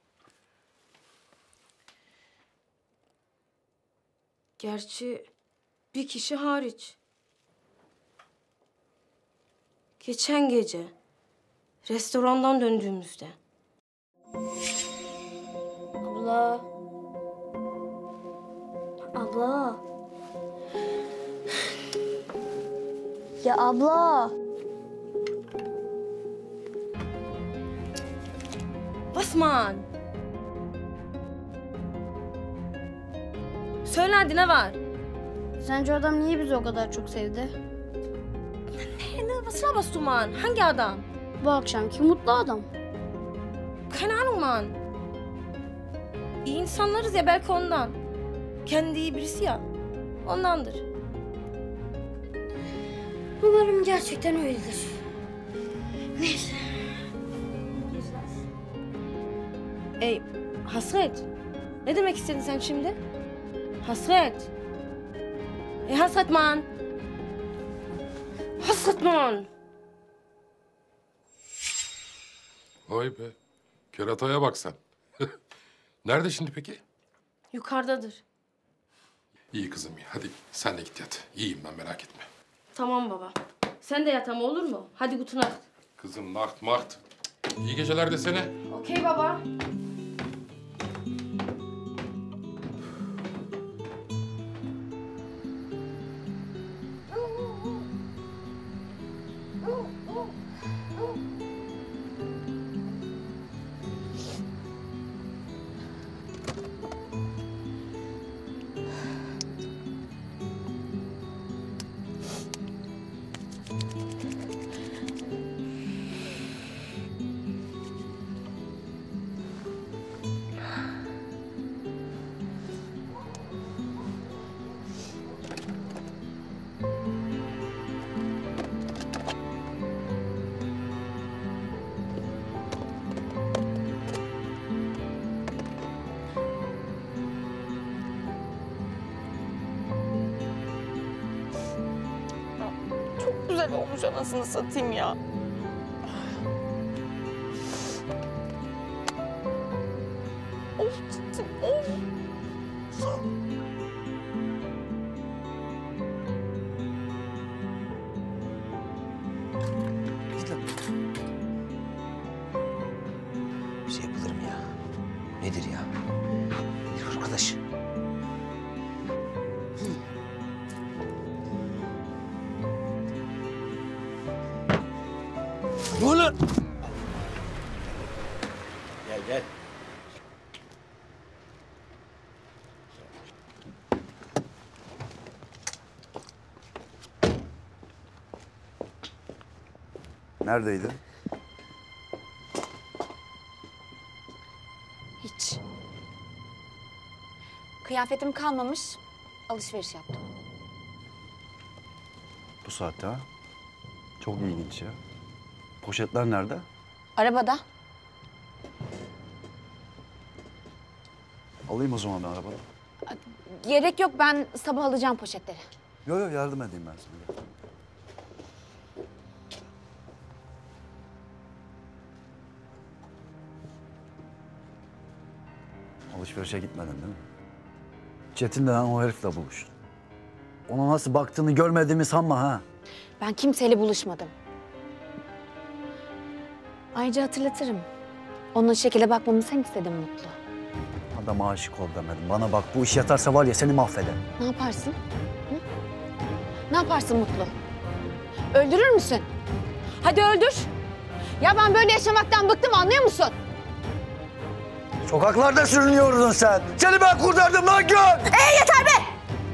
Gerçi bir kişi hariç. Geçen gece restorandan döndüğümüzde. Abla. Abla. Ya abla. Basman. Söyle hadi ne var? Sence adam niye bizi o kadar çok sevdi? Ne basına bas Duman? Hangi adam? Bu akşamki mutlu adam. Keine Ahnung man. İyi insanlarız ya belki ondan. Kendi iyi birisi ya. Ondandır. Umarım gerçekten öyledir. Neyse. Ey Hasret. Ne demek istedin sen şimdi? Hasret. Hasret man. Hasret man. Vay be. Kerataya bak sen. Nerede şimdi peki? Yukarıdadır. İyi kızım iyi. Hadi sen de git yat. İyiyim ben merak etme. Tamam baba. Sen de yat ama olur mu? Hadi gute Nacht. Kızım naht maht. İyi geceler desene. Okey baba. güzel olmuş anasını satayım ya. Of Çetin, of. Bir şey yapılır mı ya? Nedir ya? Bir arkadaş. Ne olur? Gel gel. Neredeydin? Hiç. Kıyafetim kalmamış, alışveriş yaptım. Bu saatte ha? Çok ilginç ya. Poşetler nerede? Arabada. Alayım o zaman ben arabadan. Gerek yok, ben sabah alacağım poşetleri. Yok yok yardım edeyim ben sana. Alışverişe gitmedin değil mi? Çetin denen o herifle buluştun. Ona nasıl baktığını görmediğimi sanma ha. Ben kimseyle buluşmadım. Ayrıca hatırlatırım. Onun şekilde bakmamı sen istedin Mutlu. Adama aşık ol demedim. Bana bak bu iş yatarsa var ya seni mahveder. Ne yaparsın? Hı? Ne yaparsın Mutlu? Öldürür müsün? Hadi öldür. Ya ben böyle yaşamaktan bıktım, anlıyor musun? Sokaklarda sürünüyordun sen. Seni ben kurtardım lan gör. Yeter be!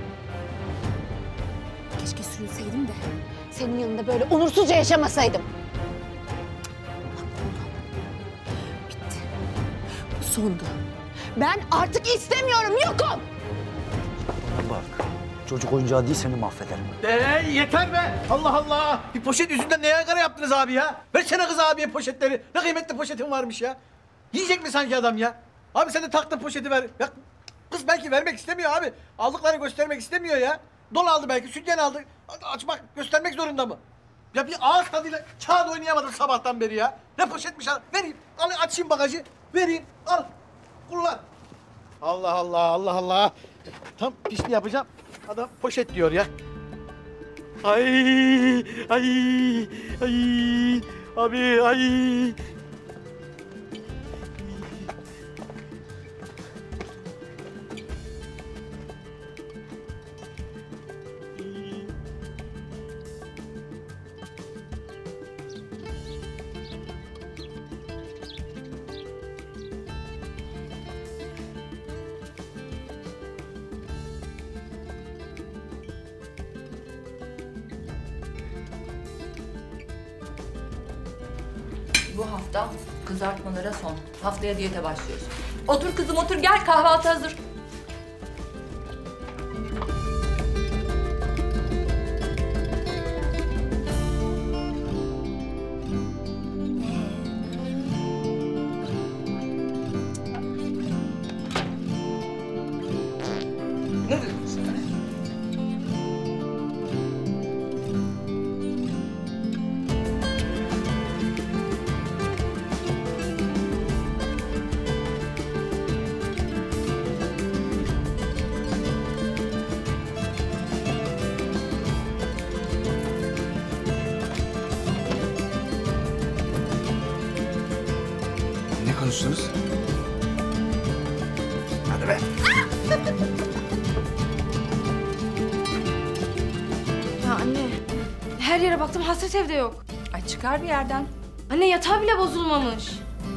Keşke sürünseydim de senin yanında böyle onursuzca yaşamasaydım. Bitti. Bu sondu. Ben artık istemiyorum, yokum. Bana bak. Çocuk oyuncağı değil seni mahvederim. Yeter be! Allah Allah! Bir poşet yüzünden neye yaygara yaptınız abi ya? Versene kız abiye poşetleri. Ne kıymetli poşetin varmış ya. Yiyecek mi sanki adam ya? Abi sen de taktın poşeti ver. Ya kız belki vermek istemiyor abi. Aldıklarını göstermek istemiyor ya. Don aldı belki, sütyen aldı. Açmak, göstermek zorunda mı? Ya bir ağız tadıyla kağıt oynayamadım sabahtan beri ya. Ne poşetmiş al. Vereyim, al açayım bagajı. Vereyim, al. Kullan. Allah Allah, Allah Allah. Tam pişti yapacağım. Adam poşet diyor ya. Ay, ay, ay. Abi, ay. Bu hafta kızartmalara son. Haftaya diyete başlıyoruz. Otur kızım otur, gel kahvaltı hazır. Ne dedin sen? Ne konuştunuz? Hadi be. Ya anne, her yere baktım, Hasret evde yok. Ay çıkar bir yerden. Anne yatağı bile bozulmamış.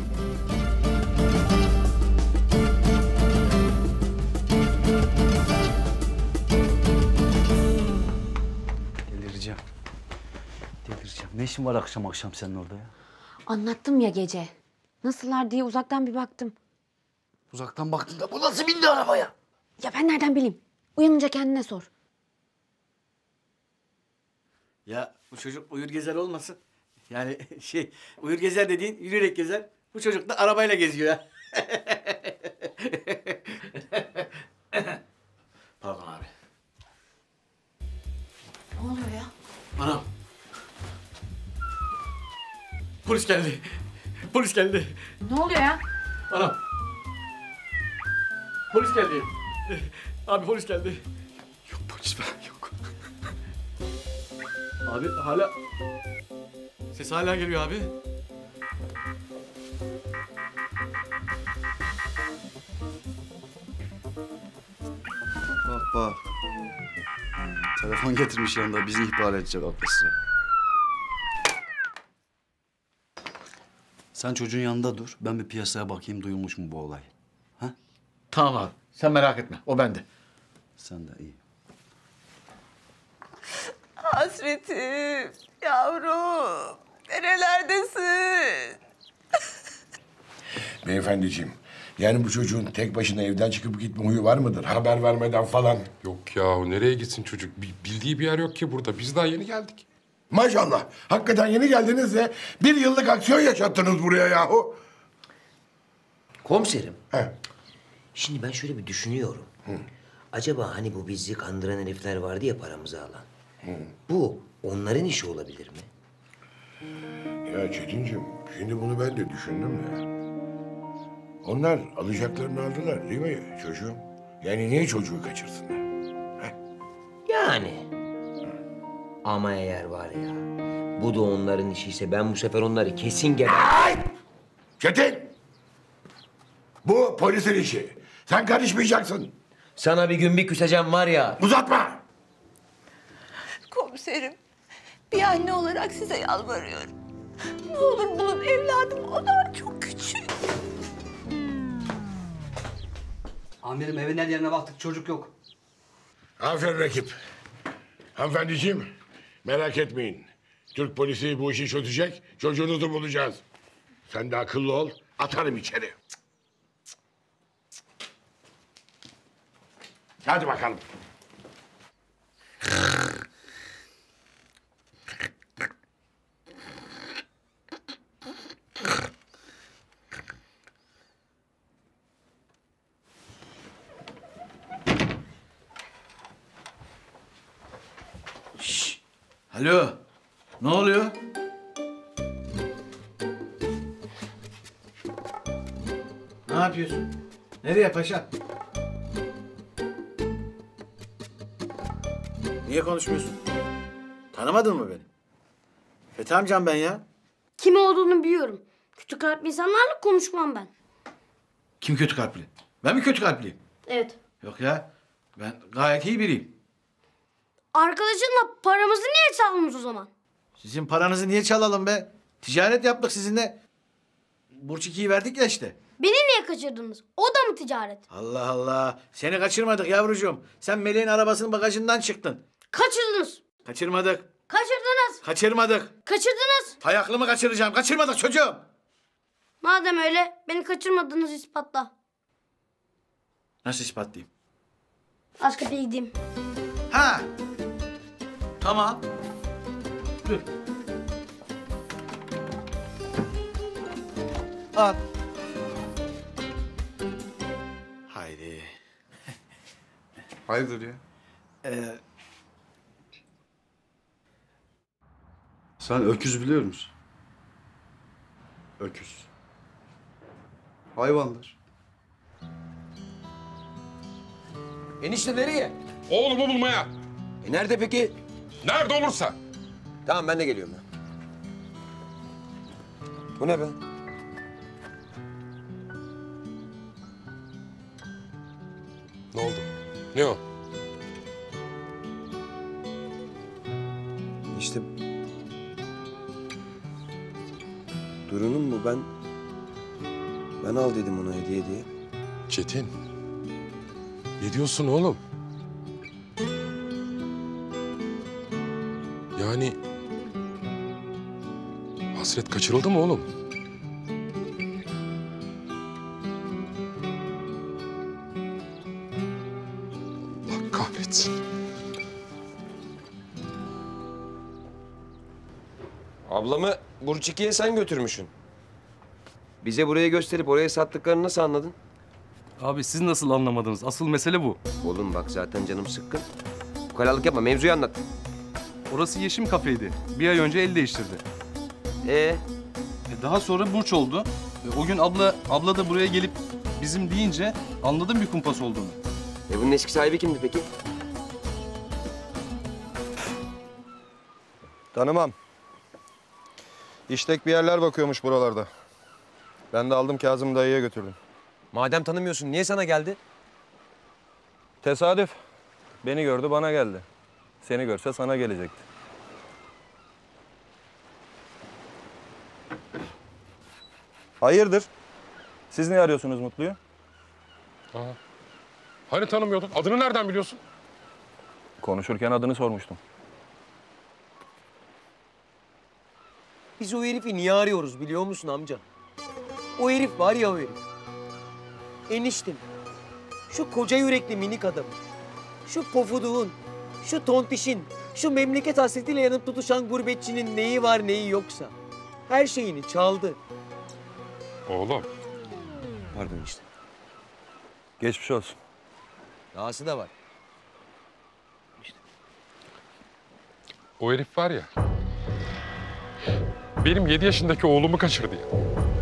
Delireceğim. Delireceğim. Ne işin var akşam akşam senin orada ya? Anlattım ya gece. Nasıllar diye uzaktan bir baktım. Uzaktan baktın da bu nasıl bindi arabaya? Ya ben nereden bileyim? Uyanınca kendine sor. Ya bu çocuk uyur gezer olmasın? Yani uyur gezer dediğin yürüyerek gezer. Bu çocuk da arabayla geziyor ya. Pardon abi. Ne oluyor ya? Anam, geldi. Polis geldi. Ne oluyor ya? Anam. Polis geldi. Abi polis geldi. Yok polis falan yok. Abi hala... Ses hala geliyor abi. Bak bak. Telefon getirmiş yanında bizi ihbar edecek aklı sıra. Sen çocuğun yanında dur. Ben bir piyasaya bakayım duyulmuş mu bu olay. Ha? Tamam abi. Sen merak etme. O bende. Sen de iyi. Hasretim, yavrum. Nerelerdesin? Beyefendiciğim, yani bu çocuğun tek başına evden çıkıp gitme huyu var mıdır? Haber vermeden falan. Yok ya, nereye gitsin çocuk? Bildiği bir yer yok ki burada. Biz daha yeni geldik. Maşallah. Hakikaten yeni geldiniz de 1 yıllık aksiyon yaşattınız buraya yahu. Komiserim. He. Şimdi ben şöyle bir düşünüyorum. Acaba hani bu bizi kandıran herifler vardı ya paramızı alan. Bu onların işi olabilir mi? Ya Çetinciğim, şimdi bunu ben de düşündüm ya. Onlar alacaklarını aldılar değil mi çocuğum? Yani niye çocuğu kaçırsınlar? Yani. Ama eğer var ya, bu da onların işiyse ben bu sefer onları kesin geber... Çetin! Bu polisin işi. Sen karışmayacaksın. Sana bir gün bir küseceğim var ya. Uzatma! Komiserim, bir anne olarak size yalvarıyorum. Ne olur bulun evladım, o daha çok küçük. Amirim evin her yerine baktık çocuk yok. Aferin rakip. Hanımefendiciğim, merak etmeyin. Türk polisi bu işi çözecek, çocuğunuzu bulacağız. Sen de akıllı ol, atarım içeri. Hadi bakalım. Alo. Ne oluyor? Ne yapıyorsun? Nereye paşa? Niye konuşmuyorsun? Tanımadın mı beni? Fethi amcam ben ya. Kim olduğunu biliyorum. Kötü kalpli insanlarla konuşmam ben. Kim kötü kalpli? Ben mi kötü kalpliyim? Evet. Yok ya. Ben gayet iyi biriyim. Arkadaşınla paramızı niye çaldınız o zaman? Sizin paranızı niye çalalım be? Ticaret yaptık sizinle. Burç 2'yi verdik ya işte. Beni niye kaçırdınız? O da mı ticaret? Allah Allah. Seni kaçırmadık yavrucuğum. Sen Melek'in arabasının bagajından çıktın. Kaçırdınız. Kaçırmadık. Kaçırdınız. Kaçırmadık. Kaçırdınız. Hay aklımı kaçıracağım. Kaçırmadık çocuğum. Madem öyle beni kaçırmadığınızı ispatla. Nasıl ispatlayayım? Aç kapıya gideyim. Ha. Tamam. Dur. Al. Haydi. Hayırdır ya? Sen öküz biliyor musun? Öküz. Hayvandır. Enişte nereye? Oğlumu bulmaya. Nerede peki? Nerede olursa. Tamam ben de geliyorum ben. Bu ne be? Ne oldu? Ne o? İşte... Duru'nun bu. Ben al dedim ona hediye diye. Çetin. Ne diyorsun oğlum? Yani... Hasret kaçırıldı mı oğlum? Allah kahretsin. Ablamı Burç 2'ye sen götürmüşsün. Bize burayı gösterip oraya sattıklarını nasıl anladın? Abi siz nasıl anlamadınız? Asıl mesele bu. Oğlum bak zaten canım sıkkın. Ukalalık yapma, mevzuyu anlat. Orası Yeşim kafeydi. Bir ay önce el değiştirdi. Daha sonra Burç oldu. O gün abla da buraya gelip bizim deyince anladım bir kumpas olduğunu. Bunun eski sahibi kimdi peki? Tanımam. İştek bir yerler bakıyormuş buralarda. Ben de aldım Kazım dayıya götürdüm. Madem tanımıyorsun niye sana geldi? Tesadüf. Beni gördü bana geldi. Seni görse sana gelecekti. Hayırdır? Siz ne arıyorsunuz Mutlu'yu? Aha. Hani tanımıyordun? Adını nereden biliyorsun? Konuşurken adını sormuştum. Biz o herifi niye arıyoruz biliyor musun amca? O herif var ya o herif. Eniştem. Şu koca yürekli minik adamın. Şu pofuduğun. Şu tontişin. Şu memleket hasretiyle yanıp tutuşan gurbetçinin neyi var neyi yoksa. Her şeyini çaldı. Oğlum. Pardon işte. Geçmiş olsun. Dahası da var. O herif var ya. Benim 7 yaşındaki oğlumu kaçırdı ya.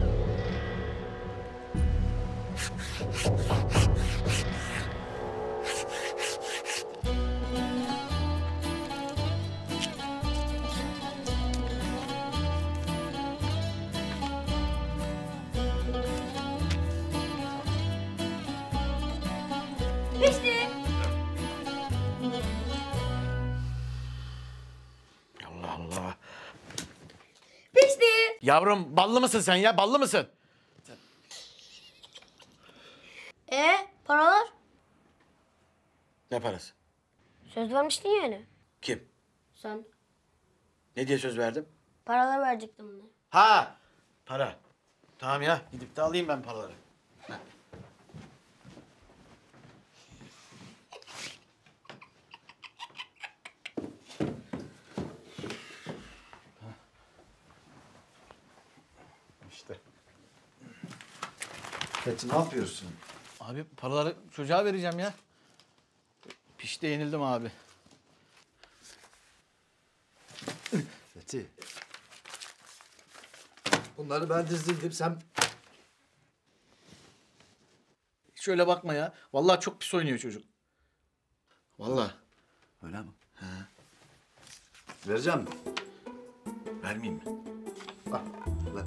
Pişti. Allah Allah. Pişti. Yavrum ballı mısın sen ya? Ballı mısın? Paralar? Ne parası? Söz vermiştin yani. Kim? Sen Ne diye söz verdim? paralar verecektin bunları. Ha! Para. Tamam ya. Gidip de alayım ben paraları. İşte. Fethi ne yapıyorsun? Abi paraları çocuğa vereceğim ya. Pişti yenildim abi. Fethi. Bunları ben dizdirdim sen... Şöyle bakma ya. Vallahi çok pis oynuyor çocuk. Vallahi. Öyle mi? He. Vereceğim mi? Vermeyeyim mi? Bak. Ver.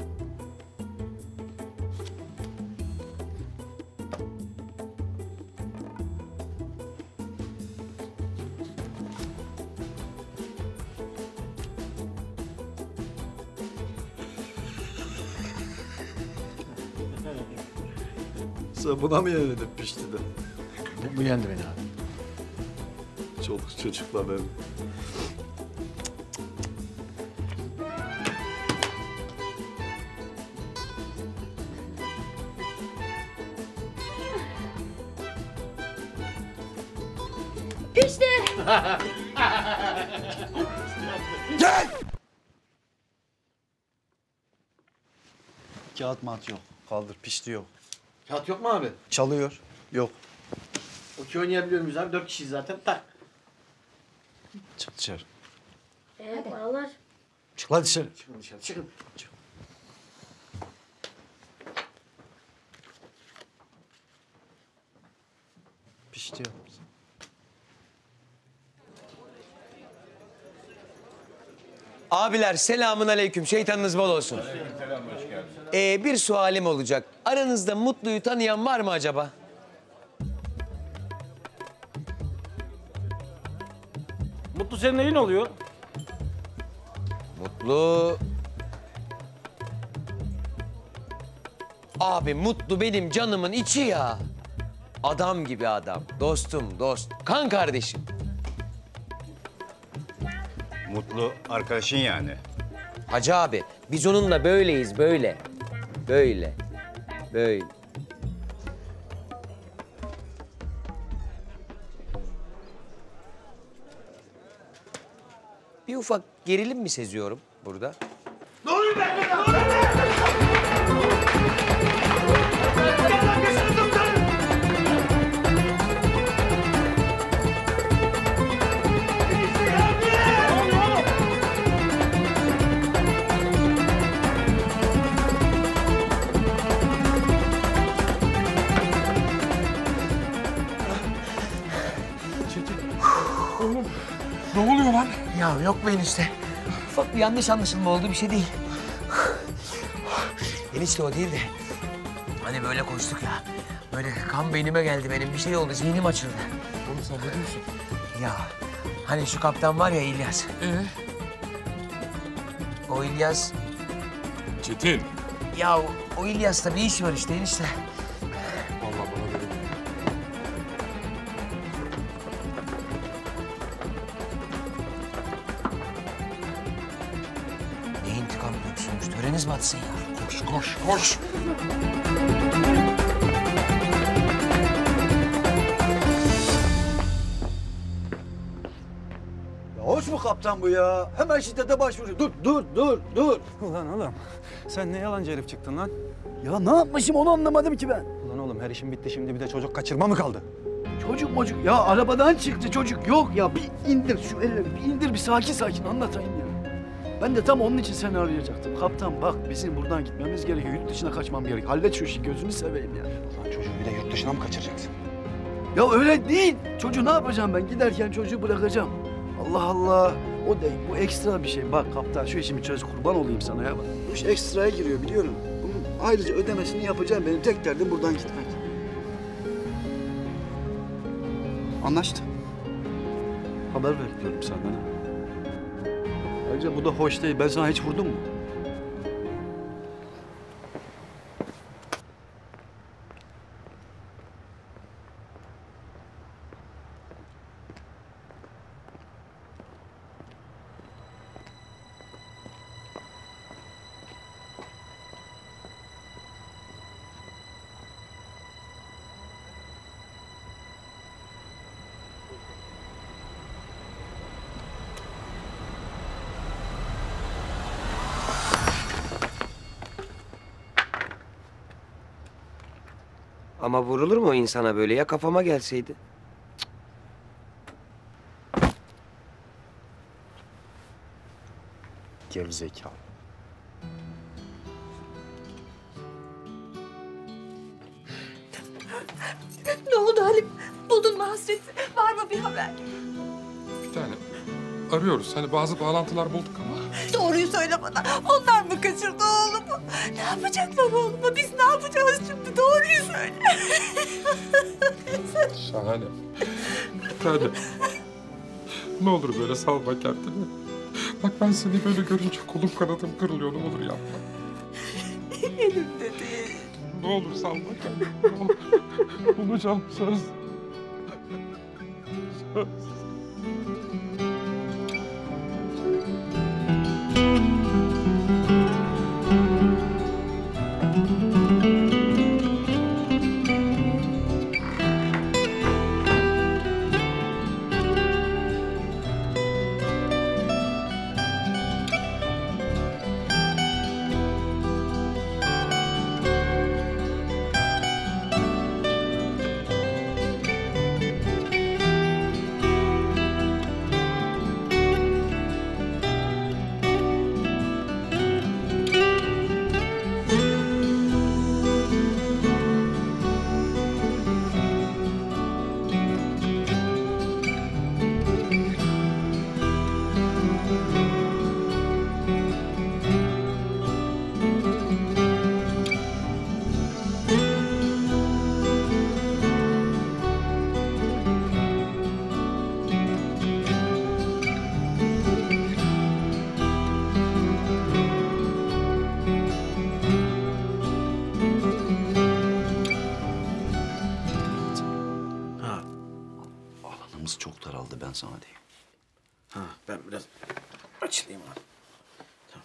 Sen buna mı yenildin pişti de? Bu yendi beni abi. Çoluk çocukla ben. Pişti. Gel! Kağıt mat yok. Kaldır pişti yok. Kağıt yok mu abi? Çalıyor. Yok. Okey oynayabiliyor muyuz abi? 4 kişiyiz zaten. Tak. Çık dışarı. Paralar? Çık lan dışarı. Çıkın dışarı. Çıkın. Pişti yok. Abiler selamün aleyküm. Şeytanınız bol olsun. Bir sualim olacak. Aranızda Mutlu'yu tanıyan var mı acaba? Mutlu senin neyin oluyor? Mutlu... Abi Mutlu benim canımın içi ya. Adam gibi adam. Dostum, dost. Kan kardeşim. Mutlu arkadaşın yani. Hacı abi, biz onunla böyleyiz, böyle. Böyle. Böyle. Bir ufak gerilim mi seziyorum burada? Ne oluyor be? Oğlum ne oluyor lan? Ya yok be enişte. Ufak bir yanlış anlaşılma oldu, bir şey değil. Enişte o değil de. Hani böyle koştuk ya. Böyle kan beynime geldi benim. Bir şey oldu, zihnim açıldı. Oğlum sen ne diyorsun? Ya hani şu kaptan var ya İlyas. O İlyas... Çetin. Ya o İlyas'ta bir iş var işte enişte. Vallahi bana da Ne intikam yoksunmuş? Töreniz mi atsın ya? Koş, koş, koş. Ya hoş mu kaptan bu ya? Hemen şiddete başvuruyor. Dur. Ulan oğlum sen ne yalancı herif çıktın lan? Ya ne yapmışım onu anlamadım ki ben. Ulan oğlum her işin bitti şimdi bir de çocuk kaçırma mı kaldı? Çocuk ya arabadan çıktı çocuk. Yok ya bir indir şu elleri bir indir bir sakin anlatayım ya. Ben de tam onun için seni arayacaktım. Kaptan bak bizim buradan gitmemiz gerekiyor. Yurt dışına kaçmam gerek. Hallet şu işi gözünü seveyim ya. Ulan çocuğu bir de yurt dışına mı kaçıracaksın? Ya öyle değil. Çocuğu ne yapacağım ben? Giderken çocuğu bırakacağım. Allah Allah. O değil. Bu ekstra bir şey. Bak kaptan şu işimi çöz kurban olayım sana ya. Bak, bu iş ekstraya giriyor biliyorum. Bunun ayrıca ödemesini yapacağım. Benim tek derdim buradan gitmek. Anlaştık. Haber bekliyorum senden. Ayrıca bu da hoş değil. Ben sana hiç vurdum mu? Ama vurulur mu o insana böyle? Ya kafama gelseydi? Gerizekalı. Ne oldu Halim? Buldun mu Hasret'i? Var mı bir haber? Bir tane arıyoruz. Hani bazı bağlantılar bulduk ama. Doğruyu söyle bana. Onlar mı kaçırdı oğlumu? Ne yapacaklar oğluma? Biz ne yapacağız şimdi? Doğruyu söyle. Şahane. Bir tane. Ne olur böyle salma kendini. Bak ben seni böyle görünce kolum kanadım kırılıyor. Ne olur yapma. Elimde değil. Ne olur salma kendini. Ne olur. Bulacağım söz. Söz. Alanımız çok daraldı ben sana diyeyim. Ha, ben biraz açılayım abi. Tamam.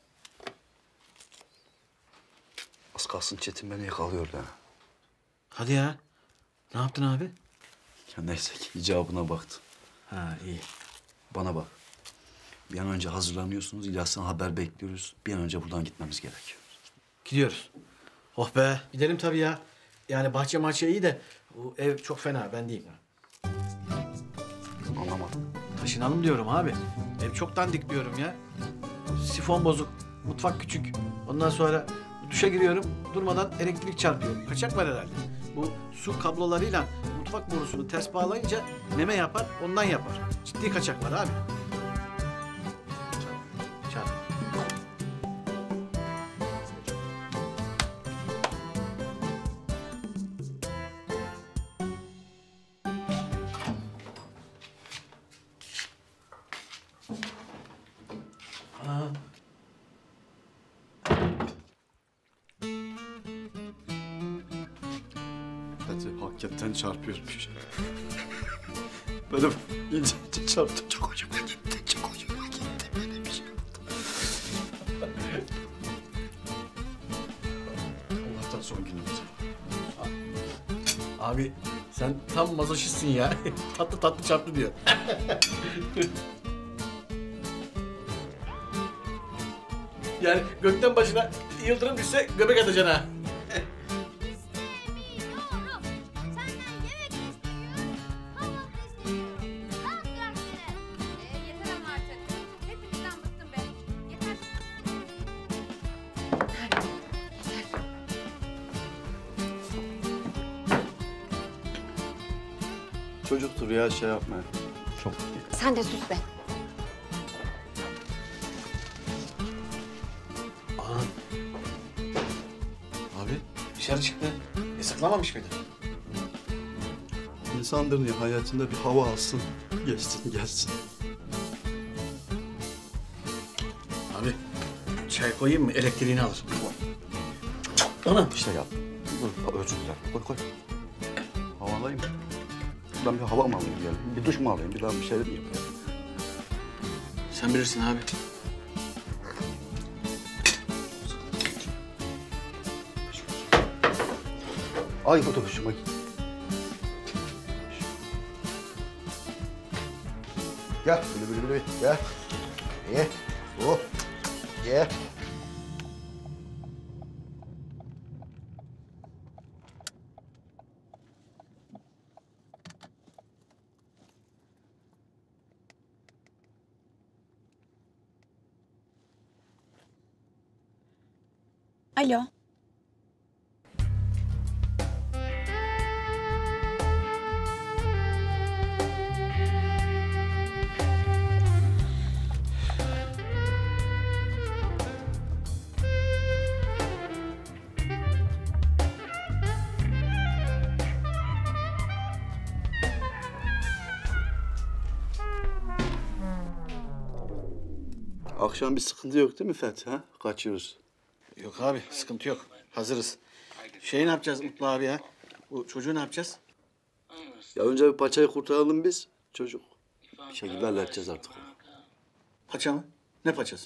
Az kalsın Çetin beni yakalıyordu ha. Hadi ya. Ne yaptın abi? Ya neyse ki icabına baktı. Ha iyi. Bana bak. Bir an önce hazırlanıyorsunuz. İlyas'tan haber bekliyoruz. Bir an önce buradan gitmemiz gerekiyor. Gidiyoruz. Oh be. Gidelim tabii ya. Yani bahçe iyi de bu ev çok fena ben diyeyim. Anlamadım. Taşınalım diyorum abi. Ev çok dandik diyorum ya. Sifon bozuk, mutfak küçük. Ondan sonra duşa giriyorum, durmadan elektrik çarpıyor. Kaçak var herhalde. Bu su kablolarıyla mutfak borusunu ters bağlayınca meme yapar, ondan yapar. Ciddi kaçak var abi. Çarp. Fethi hakikaten çarpıyormuş. Benim ince çarptı. Çok hoşuma gitti. Çok hoşuma gitti. Böyle bir şey oldu. Allah'tan son günümüz. Abi sen tam mazoşistsin ya. Tatlı tatlı çarptı diyor. Yani gökten başına yıldırım düşse göbek atacaksın ha. Çocuktur ya şey yapma. Çok Sen de sus be. Abi dışarı çıktı. Yasaklamamış mıydı? İnsandır nihayetinde bir hava alsın. Geçsin gelsin. Abi çay koyayım mı? Elektriğini alır. Ana. İşte yap. Özür dilerim. Koy koy. Hava alayım. Ben bir hava mı alayım diyelim. Bir duş mu alayım? Bir daha bir şey mi yapayım? Sen bilirsin abi. Ay bu da hoşuma gitti. Gel, bülü gel. Ye, oh, ye. Alo. Akşam bir sıkıntı yok değil mi Fethi? Ha? Kaçıyoruz. Yok abi sıkıntı yok. Hazırız. Şey ne yapacağız Mutlu abi ya? Bu çocuğu ne yapacağız? Ya önce bir paçayı kurtaralım biz. Çocuk. Bir şekilde halledeceğiz artık. Paça mı? Ne paçası?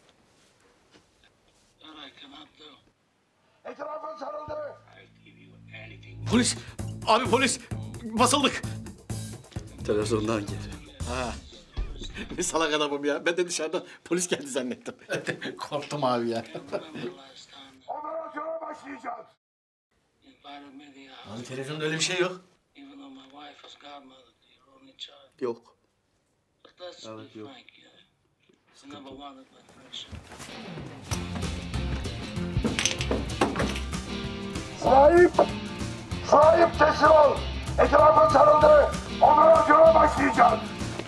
Etrafa sarıldı. Polis! Abi polis! Basıldık. Televizyondan geliyor. Ha. Ne salak adamım ya. Ben de dışarıdan polis geldi zannettim. Korktum abi ya. Operasyona başlayacağız. Abi televizyonda öyle bir şey yok. Yok. Evet yok. Sahip! Sahip teslim ol! Etrafa sarıldı. Operasyona başlayacağız.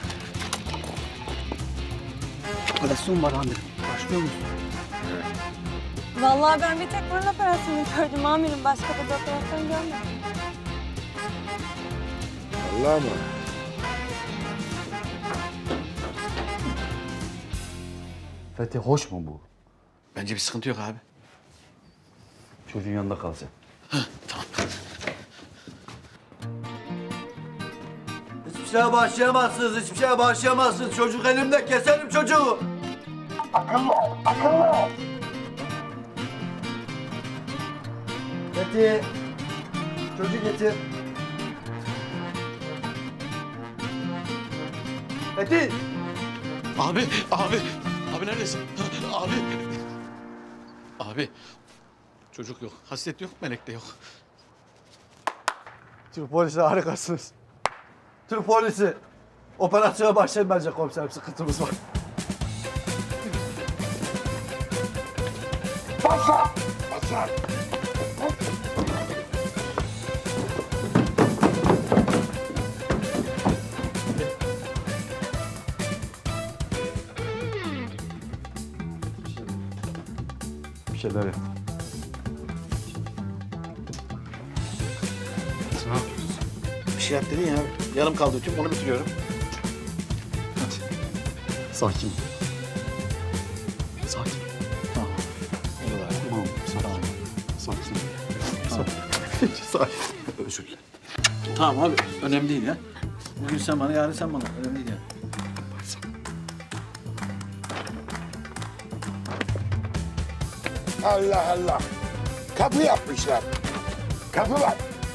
Operasyon var amirim. Başlıyor musun? Vallahi ben bir tek burun operasyonu gördüm amirim. Başka da bir operasyon görmedim. Vallahi mı? Fethi hoş mu bu? Bence bir sıkıntı yok abi. Çocuğun yanında kal sen. Hiçbir şeye başlayamazsınız, hiçbir şeye başlayamazsınız. Çocuk elimde, keserim çocuğu. Akıllı ol, akıllı ol. Fethi, çocuğu getir. Fethi! Abi neredesin? Abi! Abi, çocuk yok, hasret yok, melek de yok. Türk polisi harikasınız. Türk polisi. Operasyona başlayın bence komiserim, sıkıntımız var. Başla! Başla! şeyler yap. Ne yapıyorsun? Bir şey yap dedin ya. Yarım kaldı ütüm, onu bitiriyorum. Hadi. Sakin. Sakin. Tamam. Tamam. Sakin. Sakin. Sakin. Özür dilerim. Tamam abi, önemli değil ya. Bugün sen bana, yarın sen bana. Önemli değil yani. Allah Allah. Kapı yapmışlar. Kapı var.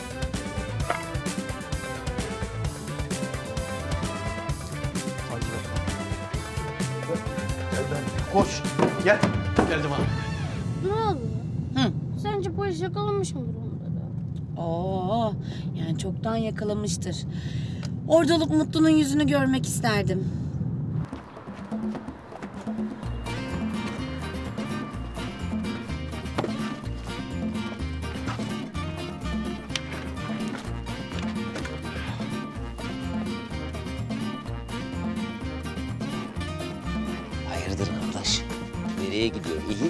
Koş. Gel. Geldim abi. Ne oldu? Sence polis yakalamış mıdır onları? Oo, yani çoktan yakalamıştır. Orada olup Mutlu'nun yüzünü görmek isterdim. Hayırdır arkadaş? Nereye gidiyor? İyi.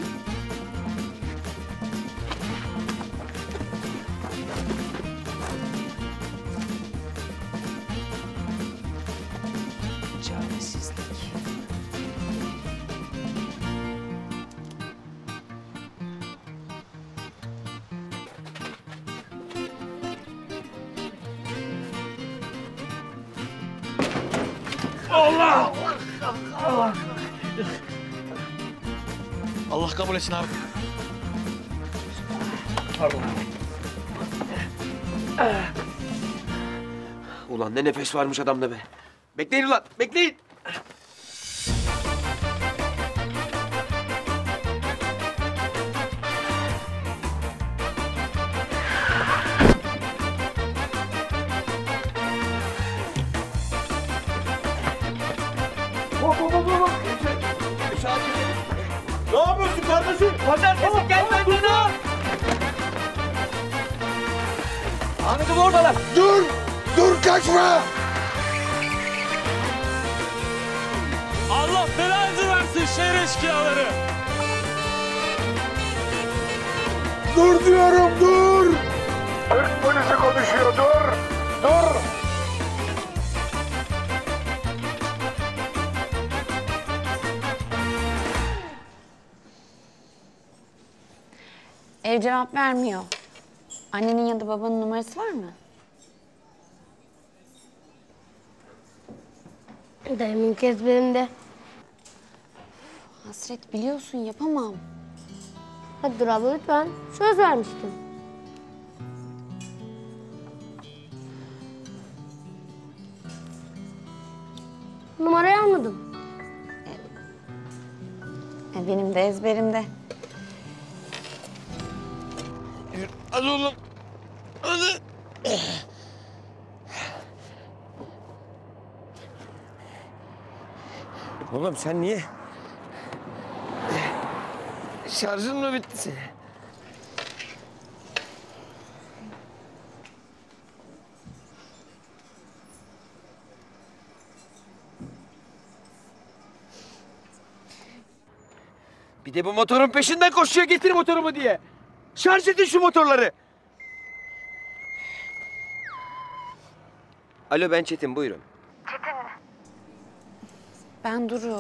Çaresizlik. Allah! Allah! Allah kabul etsin abi. Pardon. Ulan ne nefes varmış adamda be. Bekleyin ulan, bekleyin. Ne yapıyorsun kardeşim? Pazartesi gelmedin ha! Ahmet'im oradalar. Dur! Dur kaçma! Allah belanızı versin şehir eşkıyaları. Dur diyorum dur! Türk polisi konuşuyor dur! Dur! Ev cevap vermiyor. Annenin ya da babanın numarası var mı? Dayımın ezberinde. Hasret biliyorsun yapamam. Hadi dur abla lütfen. Söz vermiştim. Numarayı almadım. Benim de ezberimde. Hadi oğlum. Hadi. Oğlum sen niye? Şarjın mı bitti senin? Bir de bu motorun peşinden koşuyor getir motorumu diye. Şarj edin şu motorları. Alo ben Çetin buyurun. Ben Duru.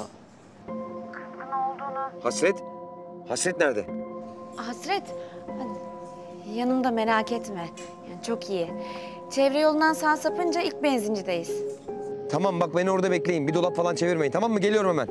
Hasret? Hasret nerede? Hasret. Yanımda merak etme. Yani çok iyi. Çevre yolundan sağ sapınca ilk benzincideyiz. Tamam bak beni orada bekleyin. Bir dolap falan çevirmeyin tamam mı? Geliyorum hemen.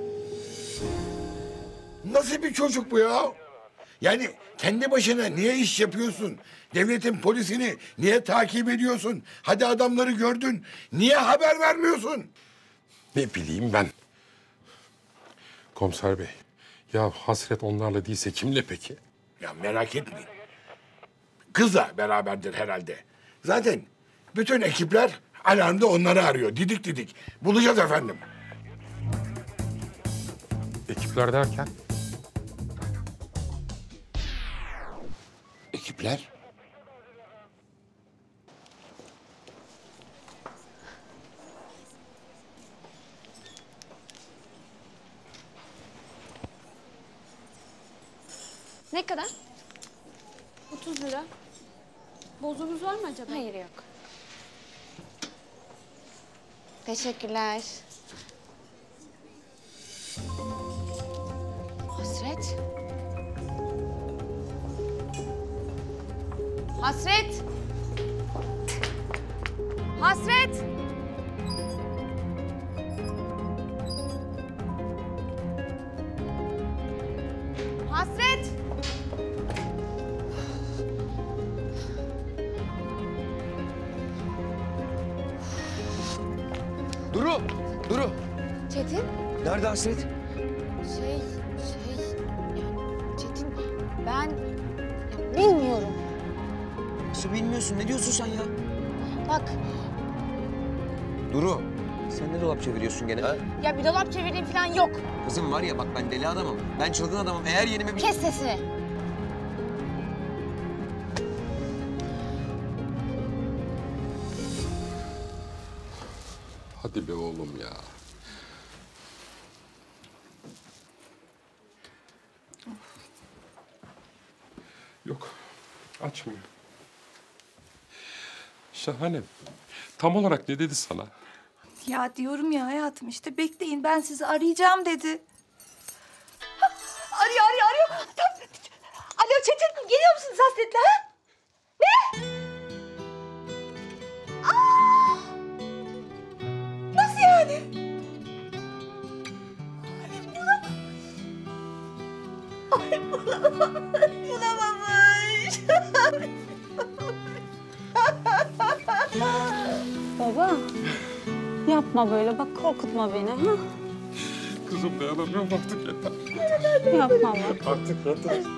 Nasıl bir çocuk bu ya? Yani kendi başına niye iş yapıyorsun? Devletin polisini niye takip ediyorsun? Hadi adamları gördün. Niye haber vermiyorsun? Ne bileyim ben. Komiser bey, ya Hasret onlarla değilse kimle peki? Ya merak etmeyin. Kızla beraberdir herhalde. Zaten bütün ekipler alarmda onları arıyor. Didik didik. Bulacağız efendim. Ekipler derken? Ekipler? Ne kadar? 30 lira. Bozunuz var mı acaba? Hayır yok. Teşekkürler. Hasret. Hasret. Hasret. Hasret. Duru. Çetin. Nerede Hasret? Yani Çetin ben bilmiyorum. Nasıl bilmiyorsun? Ne diyorsun sen ya? Bak Duru, sen ne dolap çeviriyorsun gene ha? ya bir dolap çevirdiğim falan yok. Kızım var ya bak ben deli adamım. Ben çılgın adamım. Eğer yenime bir... Kes sesini. Hadi be oğlum ya. Yok, açmıyor. Şahane. Tam olarak ne dedi sana? Ya diyorum ya hayatım işte bekleyin ben sizi arayacağım dedi. Ha, arıyor. Alo Çetin geliyor musunuz Hasret'le ha? Ne? Aa! Nasıl yani? Bulamamış. Baba, yapma böyle. Bak korkutma beni. Ha? Kızım dayanamıyorum artık yeter. Yapma bak. Artık.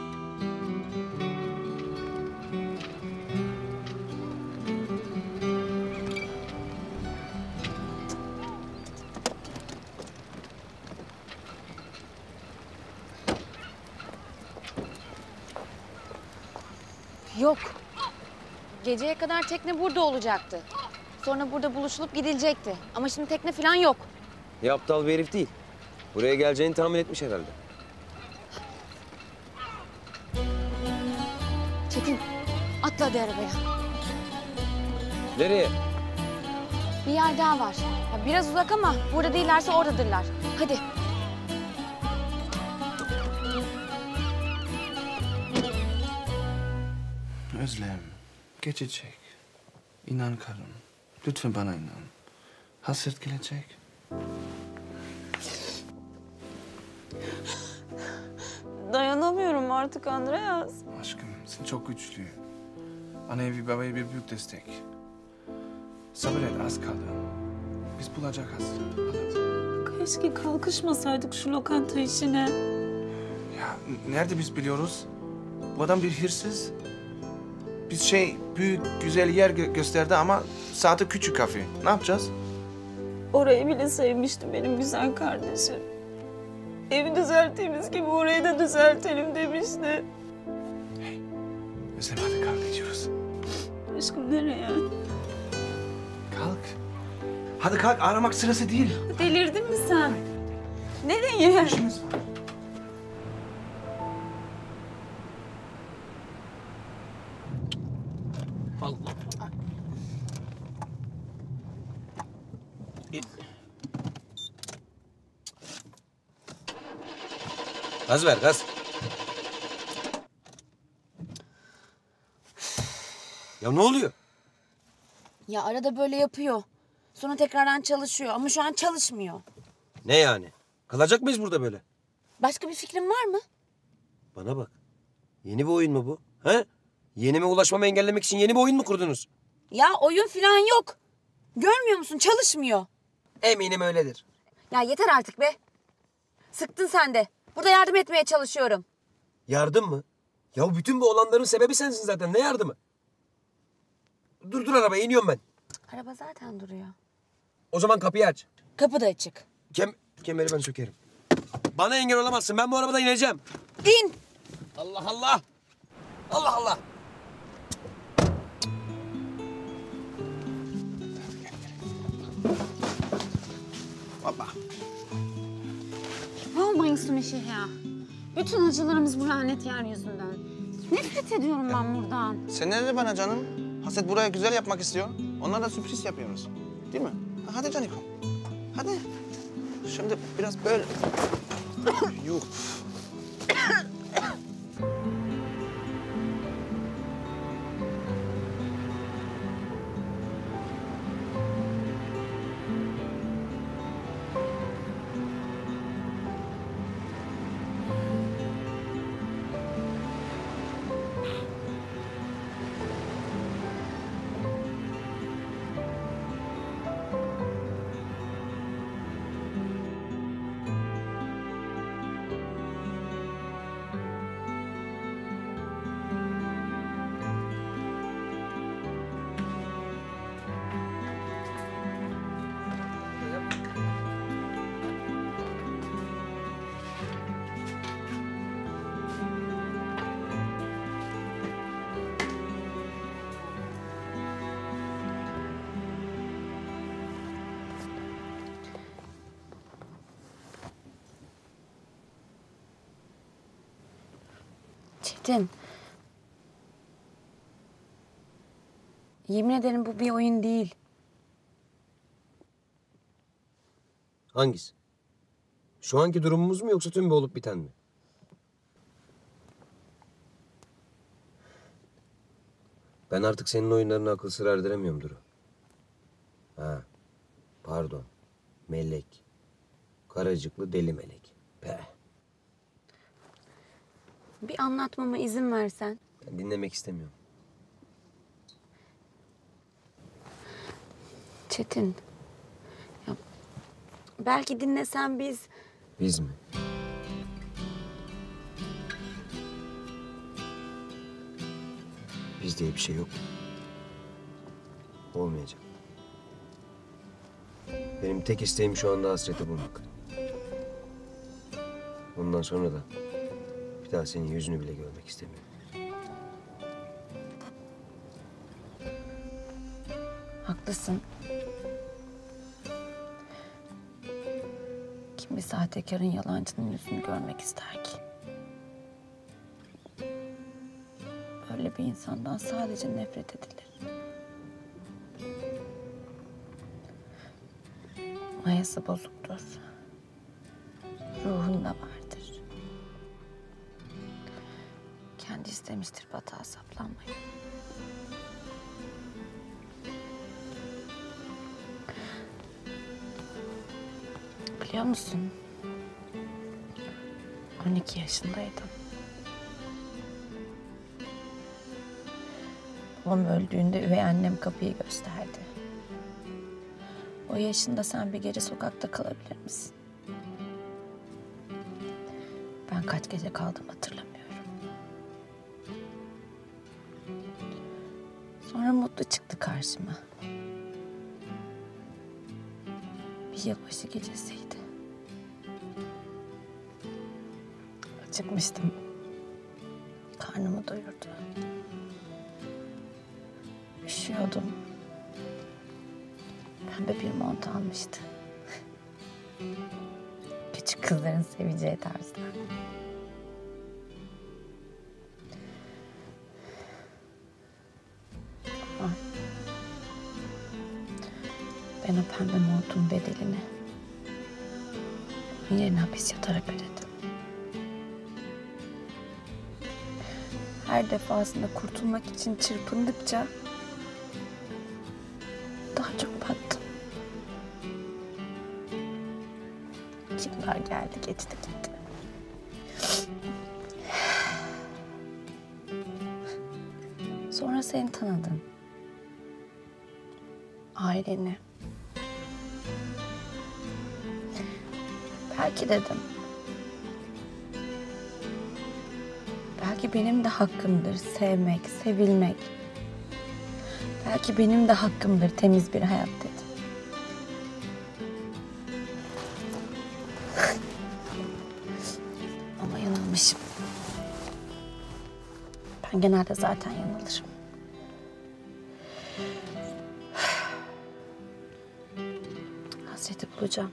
Yok. Geceye kadar tekne burada olacaktı. Sonra burada buluşulup gidilecekti. Ama şimdi tekne falan yok. Ya aptal bir herif değil. Buraya geleceğini tahmin etmiş herhalde. Çetin, atla hadi arabaya. Nereye? Bir yer daha var. Ya biraz uzak ama burada değillerse oradadırlar. Hadi. Özlem, geçecek. İnan karım. Lütfen bana inan. Hasret gelecek. Dayanamıyorum artık Andreas. Aşkım, sen çok güçlü. Anneye ve babaya bir büyük destek. Sabret, az kaldı. Biz bulacağız. Keşke kalkışmasaydık şu lokanta işine. Ya nerede biz biliyoruz? Bu adam bir hırsız. Biz büyük, güzel yer gösterdi ama saati küçük kafe. Ne yapacağız? Orayı bile sevmişti benim güzel kardeşim. Evi düzelttiğimiz gibi orayı da düzeltelim demişti. Özlem hadi kalk gidiyoruz. Aşkım nereye? Kalk. Hadi kalk, aramak sırası değil. Delirdin mi sen? Nereye? İşimiz var. Allah. Gaz ver, gaz. Ya ne oluyor? Ya arada böyle yapıyor. Sonra tekrardan çalışıyor ama şu an çalışmıyor. Ne yani? Kalacak mıyız burada böyle? Başka bir fikrin var mı? Bana bak. Yeni bir oyun mu bu? He? Yenime ulaşmamı engellemek için yeni bir oyun mu kurdunuz? Ya oyun falan yok. Görmüyor musun? Çalışmıyor. Eminim öyledir. Ya yeter artık be. Sıktın sen de. Burada yardım etmeye çalışıyorum. Yardım mı? Ya bütün bu olanların sebebi sensin zaten. Ne yardımı? Dur arabaya, iniyorum ben. Araba zaten duruyor. O zaman kapıyı aç. Kapı da açık. Kemeri ben sökerim. Bana engel olamazsın. Ben bu arabadan ineceğim. İn. Allah Allah. Allah Allah. Baba. Olmayın Süneşe ya. Bütün acılarımız bu lanet yer yüzünden. nefret ediyorum ben buradan. Sen ne dedi bana canım? Hasret buraya güzel yapmak istiyor. Onlara da sürpriz yapıyoruz. Değil mi? Hadi Canikom. Hadi. Şimdi biraz böyle. Yuh. Çetin. Yemin ederim bu bir oyun değil. Hangisi? Şu anki durumumuz mu yoksa tüm bir olup biten mi? Ben artık senin oyunlarına akıl sır erdiremiyorum Duru. Ha, pardon. Melek. Karacıklı deli melek. Peh. Bir anlatmama izin versen. Ben dinlemek istemiyorum. Çetin. Ya, belki dinlesen biz... Biz mi? Biz diye bir şey yok. Olmayacak. Benim tek isteğim şu anda Hasret'i bulmak. Ondan sonra da bir daha senin yüzünü bile görmek istemiyorum. Haklısın. Kim bir sahtekarın, yalancının yüzünü görmek ister ki? Böyle bir insandan sadece nefret edilir. Mayası bozuktur. Ruhunda vardır. Kendi istemiştir batağa saplanmayı. Biliyor musun? 12 yaşındaydım. Babam öldüğünde üvey annem kapıyı gösterdi. O yaşında sen bir gece sokakta kalabilir misin? Ben kaç gece kaldım hatırlamıyorum. Sonra Mutlu çıktı karşıma. Bir yılbaşı gecesiydi. Acıkmıştım. Karnımı doyurdu. Üşüyordum. Pembe bir mont almıştı. Küçük kızların seveceği tarzda. Ama ben o pembe montun bedelini yerine hapis yatarak ödedim. Her defasında kurtulmak için çırpındıkça daha çok battım. Yıllar geldi, geçti gitti. Sonra seni tanıdım. Aileni. Belki dedim. Belki benim de hakkımdır sevmek, sevilmek. Belki benim de hakkımdır temiz bir hayat dedim. Ama yanılmışım. Ben genelde zaten yanılırım. Hasret'i bulacağım.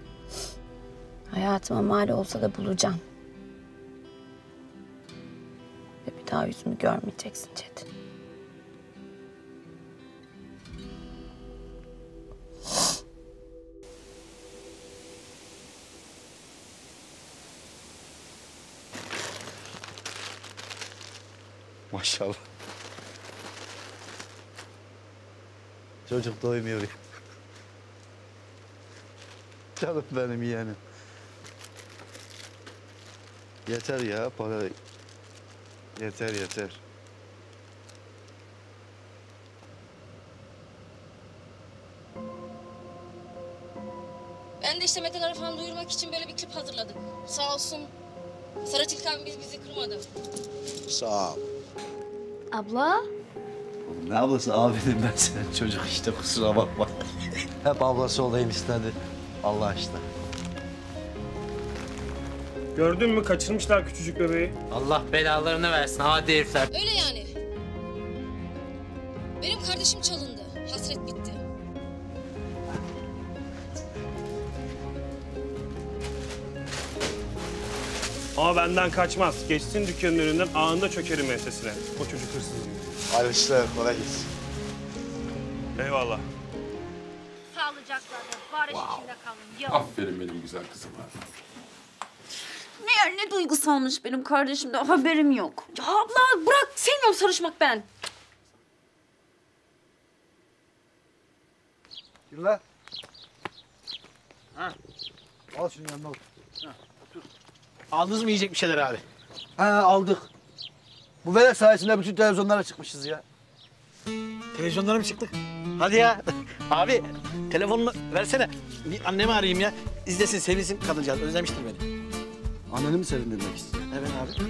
Hayatıma mal olsa da bulacağım. daha yüzümü görmeyeceksin Çetin. Maşallah. Çocuk doymuyor ya. Canım benim yeğenim. Yeter ya para. Yeter yeter. Ben de işte Mete'leri falan duyurmak için böyle bir klip hazırladım. Sağ olsun Sarı Tilki bizi kırmadı. Sağ ol. Abla? Ne ablası abidim ben senin çocuk işte kusura bakma. Hep ablası olayım istedi. Allah işte. Gördün mü kaçırmışlar küçücük bebeği. Allah belalarını versin hadi herifler. Öyle yani. Benim kardeşim çalındı. Hasret bitti. Ama benden kaçmaz. Geçsin dükkanın önünden anında çökerim ensesine. O çocuk hırsız gibi. Hayırlı işler, kolay gelsin. Eyvallah. Sağlıcakla da barış içinde kalın. Yok. Aferin benim güzel kızıma. Meğer ne duygusalmış benim kardeşim de haberim yok. Ya abla bırak sevmiyorum sarışmak ben. Yürü lan. Ha. Al şunu yanına otur. Ha, otur. Aldınız mı yiyecek bir şeyler abi? Ha aldık. Bu velet sayesinde bütün televizyonlara çıkmışız ya. Televizyonlara mı çıktık? Hadi ya. Abi telefonunu versene. Bir annemi arayayım ya. İzlesin, sevinsin kadıncağız. Özlemiştir beni. Anneni mi sevindirmek istiyor? Evet abi.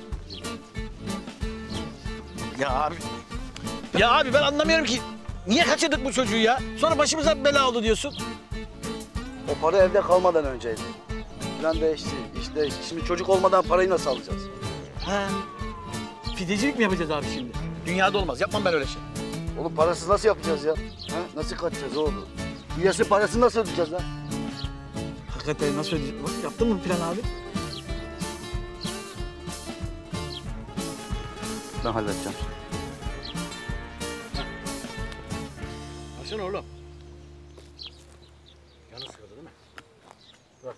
Ya abi. Ya abi ben anlamıyorum ki. Niye kaçırdık bu çocuğu ya? Sonra başımıza bir bela oldu diyorsun. O para evde kalmadan önceydi. Plan değişti, iş değişti. Şimdi çocuk olmadan parayı nasıl alacağız? Ha. Fidecilik mi yapacağız abi şimdi? Dünyada olmaz. Yapmam ben öyle şey. Oğlum parasız nasıl yapacağız ya? Ha? Nasıl kaçacağız oğlum? Üyesi parasını nasıl ödeyeceğiz lan? Hakikaten nasıl ödeyeceğiz? Bak, yaptın mı plan abi? Ben halledeceğim. Açsana oğlum. Yanı sıkıldı değil mi? Bırak.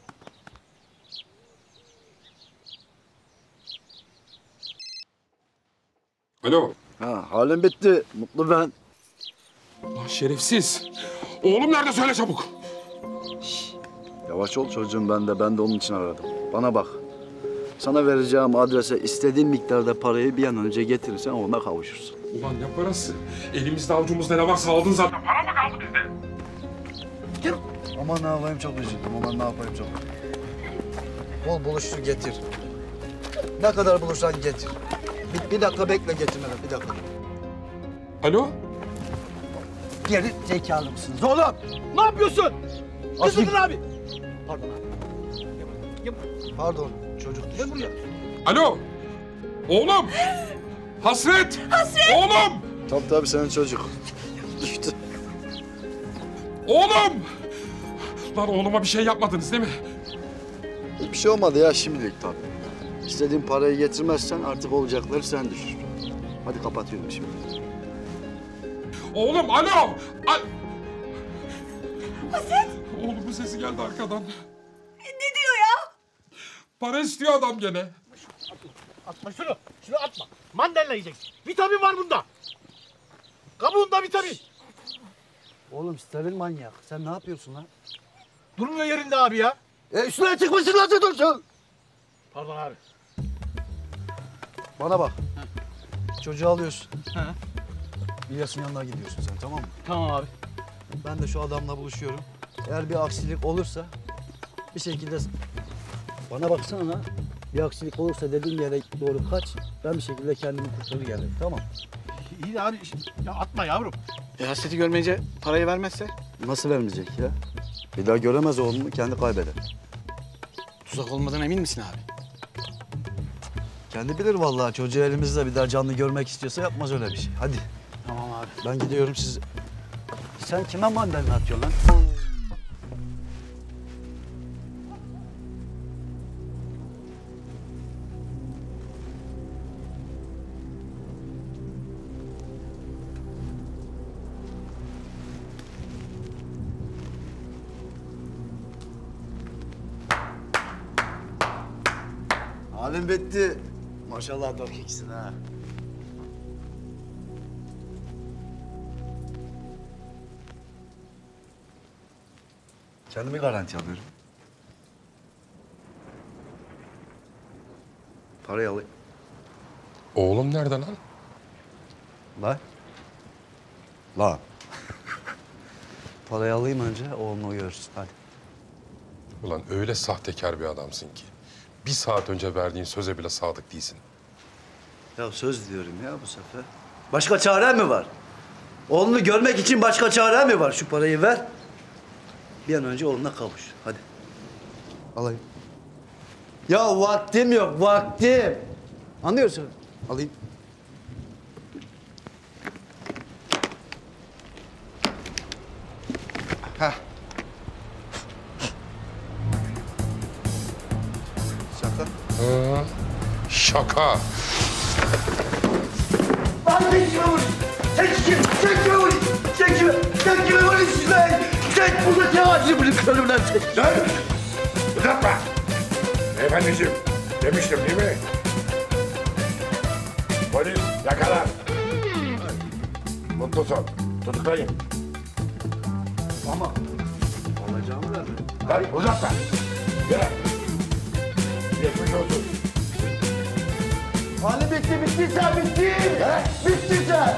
Alo. Ha, halim bitti. Mutlu ben. Lan şerefsiz. Oğlum nerede söyle çabuk. Yavaş ol çocuğum ben de onun için aradım. Bana bak. Sana vereceğim adrese istediğin miktarda parayı bir an önce getirirsen ona kavuşursun. Ulan ne parası? Elimizde avucumuzda ne varsa aldın zaten. Para mı kaldı bizde? Gel. Aman ne yapayım çok üzüldüm. Aman ne yapayım çok. Bol buluştur getir. Ne kadar bulursan getir. Bir dakika bekle getirmeden bir dakika. Alo? Geri zekalı mısınız oğlum? Ne yapıyorsun? Kızıldın abi. Pardon abi. Pardon çocuk düştü. Gel buraya. Alo? Oğlum? Hasret! Hasret! Oğlum! Tabii senin çocuk. Düştü. Oğlum! Lan oğluma bir şey yapmadınız değil mi? Bir şey olmadı ya şimdilik tabii. İstediğin parayı getirmezsen artık olacakları sen düşür. Hadi kapatıyorum şimdi. Oğlum alo! Hasret! Oğlumun sesi geldi arkadan. Ne diyor ya? Para istiyor adam gene. Atma şunu. Şunu atma. Mandalina yiyeceksin. Vitamin var bunda. Kabuğunda vitamin. Oğlum steril manyak. Sen ne yapıyorsun lan? Durmuyor yerinde abi ya. Üstüne çıkmışsın nasıl dursun? Pardon abi. Bana bak. Çocuğu alıyorsun. İlyas'ın yanına gidiyorsun sen tamam mı? Tamam abi. Ben de şu adamla buluşuyorum. Eğer bir aksilik olursa bir şekilde... Bana baksana lan. Bir aksilik olursa dediğin yere doğru kaç. Ben bir şekilde kendimi kurtarır gelirim tamam. İyi de abi ya atma yavrum. Hasret'i görmeyince parayı vermezse? Nasıl vermeyecek ya? Bir daha göremez oğlunu kendi kaybeder. Tuzak olmadan emin misin abi? Kendi bilir vallahi çocuğu elimizde bir daha canlı görmek istiyorsa yapmaz öyle bir şey. Hadi. Tamam abi. Ben gidiyorum siz... Sen kime mandalina atıyorsun lan? Halim bitti. Maşallah dokiksin ha. Kendimi garanti alıyorum. Parayı alayım. Oğlum nerede lan? La. La. Parayı alayım önce, oğlunu görsün. Hadi. Ulan öyle sahtekar bir adamsın ki. Bir saat önce verdiğin söze bile sadık değilsin. Ya söz diyorum ya bu sefer. Başka çare mi var? Oğlunu görmek için başka çare mi var? Şu parayı ver. Bir an önce oğluna kavuş. Hadi. Alayım. Ya vaktim yok, vaktim. Anlıyorsun? Alayım. Heh. Şaka. Ha, şaka. Lan sen kime vurayım? Sen kime vurayım? Sen kime vurayım size? Sen burada ne ağacı bırakıyorum lan sen? Lan! Uzatma! Beyefendiciğim, demiştim değil mi? Polis yakalar. Mutlu son. Tutuklayın. Ama alacağımı verme. Lan uzatma. Gel. Geçmiş olsun. Hali bitti sen bitti. Bitti sen.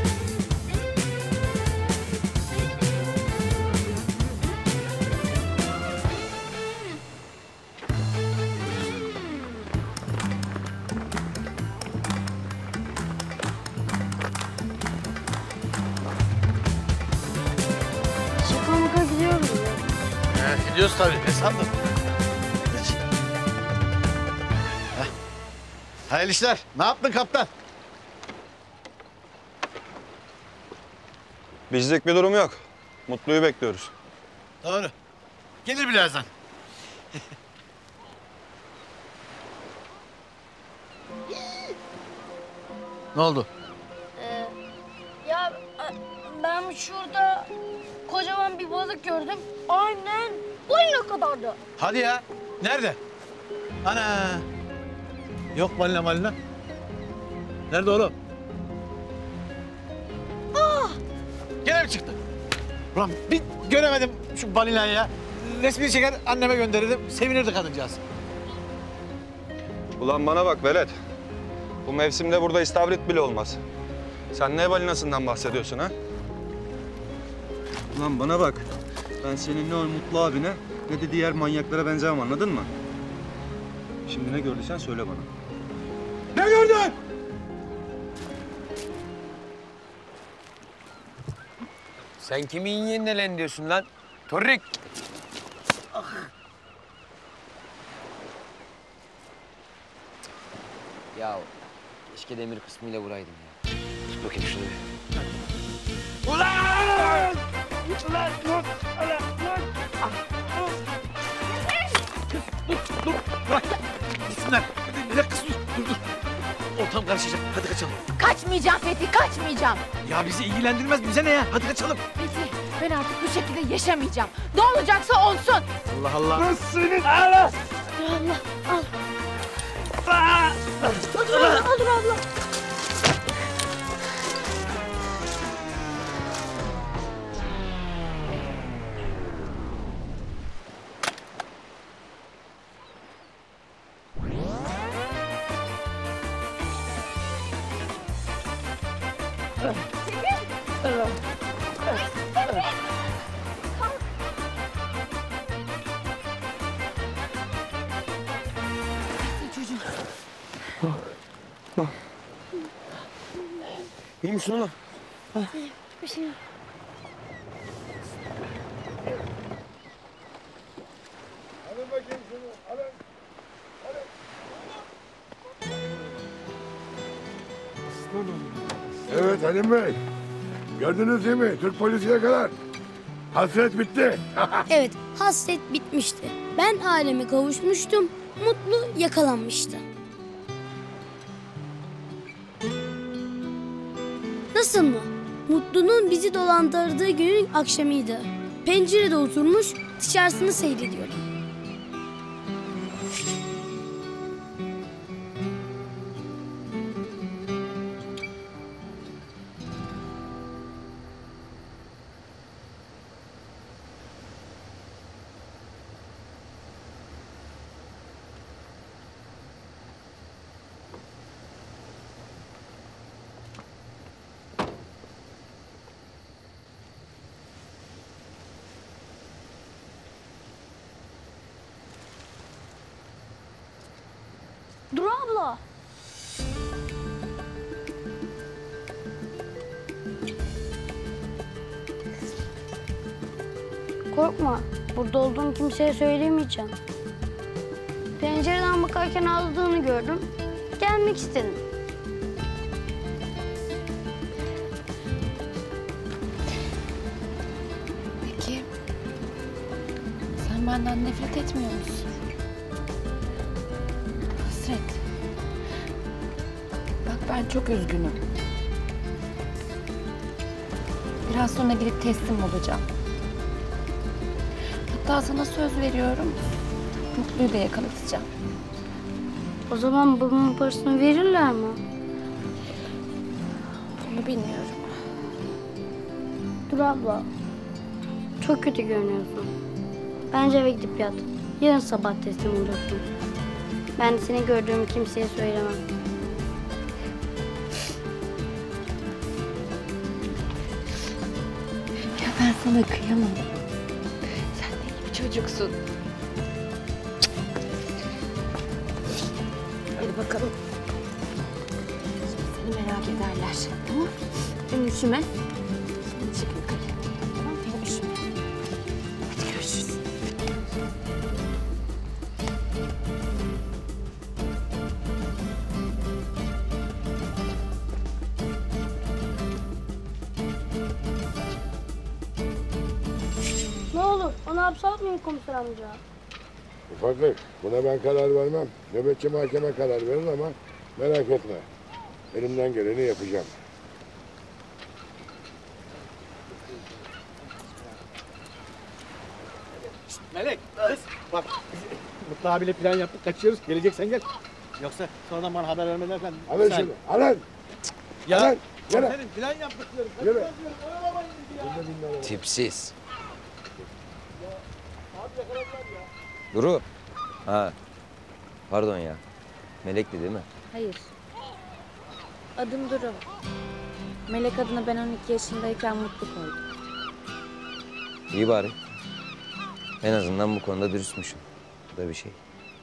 Şaka maka gidiyoruz ya. Gidiyoruz tabii. Ne sandın? Geç. Heh. Hayırlı işler. Ne yaptın kaptan? Bizlik bir durum yok. Mutlu'yu bekliyoruz. Doğru. Gelir birazdan. Ne oldu? Ya ben şurada kocaman bir balık gördüm. Aynen boyuna kadardı. Hadi ya. Nerede? Ana. Yok balina malina. Nerede oğlum? Ah! Gene mi çıktı? Ulan bir göremedim şu balinayı ya. Resmini çeker anneme gönderirdim. Sevinirdi kadıncağız. Ulan bana bak velet. Bu mevsimde burada istavrit bile olmaz. Sen ne balinasından bahsediyorsun ha? Ulan bana bak. Ben senin ne o Mutlu abine ne de diğer manyaklara benzemem, anladın mı? Şimdi ne gördüysen söyle bana. Ne gördün? Sen kimin yeğenine diyorsun lan? Torrik. Ya keşke demir kısmıyla vuraydım ya. Tut bakayım şunu. Ulan! Ulan dur! Ulan dur! Dur! Bırak! Gitsinler! Bir dakika dur! Ortam karışacak. Hadi kaçalım. Kaçmayacağım Fethi, kaçmayacağım. Ya bizi ilgilendirmez. Bize ne ya? Hadi kaçalım. Fethi, ben artık bu şekilde yaşamayacağım. Ne olacaksa olsun. Allah Allah. Nasılsın? Allah! Allah, al. Dur abla. İyi misin oğlum? Bir şey yok. Alın bakayım şunu. Alın. Evet Halim Bey. Gördünüz değil mi? Türk polisi yakalar. Hasret bitti. Evet, hasret bitmişti. Ben aileme kavuşmuştum, Mutlu yakalanmıştı. Nasıl mı? Mutlu'nun bizi dolandırdığı günün akşamıydı. Pencerede oturmuş, dışarısını seyrediyordum. Dur abla. Korkma. Burada olduğumu kimseye söylemeyeceğim. Pencereden bakarken ağladığını gördüm. Gelmek istedim. Peki sen benden nefret etmiyor musun? Hasret. Bak ben çok üzgünüm. Biraz sonra gidip teslim olacağım. Hatta sana söz veriyorum. Mutlu'yu da yakalatacağım. O zaman babamın parasını verirler mi? Bunu bilmiyorum. Dur abla. Çok kötü görünüyorsun. Bence eve gidip yat. Yarın sabah teslim olacaksın. Ben de seni gördüğümü kimseye söylemem. Ya ben sana kıyamam. Sen de iyi bir çocuksun. Hadi bakalım. Seni merak ederler. Tamam? Sen üşüme. Şimdi çık yukarı. Tamam mı? Üşüme. Hadi görüşürüz. Ne olur onu hapse atmayın komiser amca. Ufaklık, buna ben karar vermem. Nöbetçi mahkeme karar verir ama merak etme. Elimden geleni yapacağım. Melek, kız bak Mutlu abiyle plan yaptık, kaçıyoruz. Geleceksen gel. Yoksa sonradan bana haber vermeden falan. Alın şunu, alın. Ya, Alın, yürü. komiserim plan yaptık diyorum. Yürü. Kaçıyoruz diyorum, oyalamayın bizi ya. Tipsiz. Abi yakaladılar ya. Duru. Ha. Pardon ya. Melek'ti değil mi? Hayır. Adım Duru. Melek adına ben 12 yaşındayken Mutlu koydum. İyi bari. En azından bu konuda dürüstmüşsün. Bu da bir şey.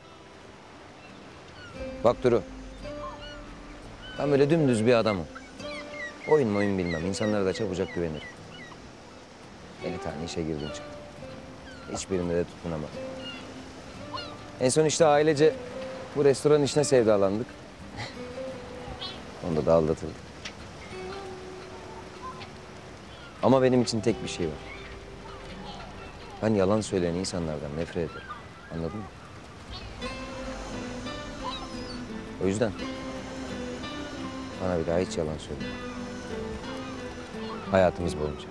Bak Duru. Ben böyle dümdüz bir adamım. Oyun bilmem. İnsanlara da çabucak güvenirim. 50 tane işe girdim çıktım. Hiçbirinde de tutunamadım. En son işte ailece bu restoran işine sevdalandık. Onda da aldatıldık. Ama benim için tek bir şey var. Ben yalan söyleyen insanlardan nefret ederim. Anladın mı? O yüzden bana bir daha hiç yalan söyleme. Hayatımız boyunca.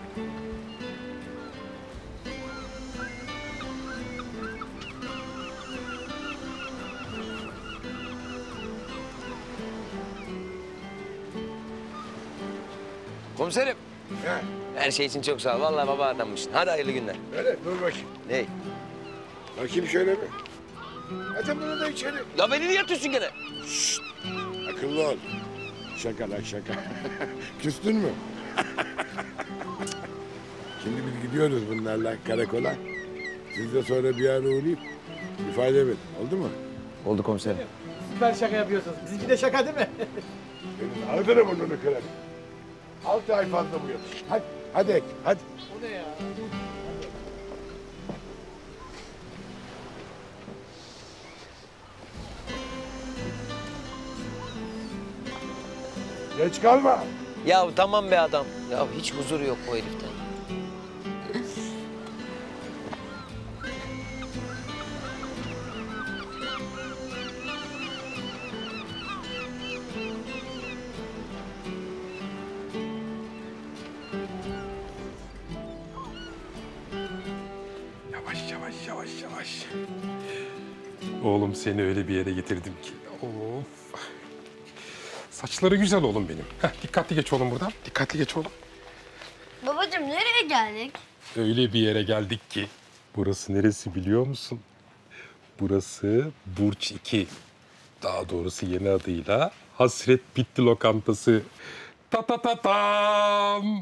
Komiserim. He. Her şey için çok sağ ol. Vallahi baba adammışsın. Hadi hayırlı günler. Öyle, dur bakayım. Ne? Bakayım şöyle bir. Hadi bunu da içeri. Ya beni niye atıyorsun gene? Şşt! Akıllı ol. Şaka lan şaka. Küstün mü? Şimdi biz gidiyoruz bunlarla karakola. Siz de sonra bir ara uğrayıp ifade verin. Oldu mu? Oldu komiserim. Süper şaka yapıyorsunuz. Bizimki de şaka değil mi? Senin ağzını burnunu kırarım. 6 ay fazla bu yatış. Hadi, hadi ek, hadi. O ne ya? Geç kalma. Ya tamam be adam. Ya hiç huzuru yok bu heriften. Yavaş. Oğlum seni öyle bir yere getirdim ki. Of. Saçları güzel oğlum benim. Heh, dikkatli geç oğlum buradan. Dikkatli geç oğlum. Babacığım nereye geldik? Öyle bir yere geldik ki. Burası neresi biliyor musun? Burası Burç 2. Daha doğrusu yeni adıyla Hasret Bitti Lokantası. Ta ta ta tam.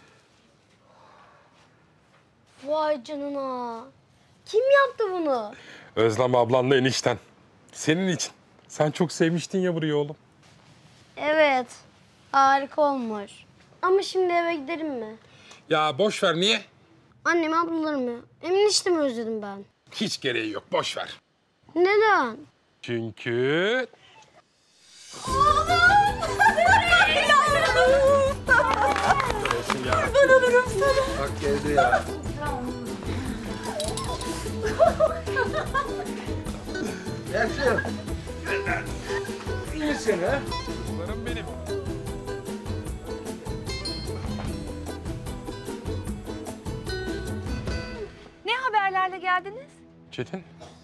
Vay canına. Kim yaptı bunu? Özlem ablanla enişten. Senin için. Sen çok sevmiştin ya burayı oğlum. Evet. Harika olmuş. Ama şimdi eve gidelim mi? Ya boş ver, niye? Annemi, ablalarımı, eniştemi özledim ben. Hiç gereği yok, boş ver. Neden? Çünkü... Kurban olurum sana. Bak geldi ya. Yaşım. İyisin ha? Bunlarım benim. Ne haberlerle geldiniz? Çetin.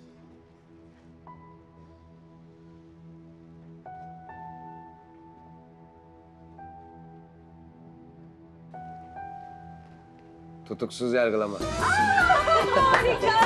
Tutuksuz yargılama. Harika.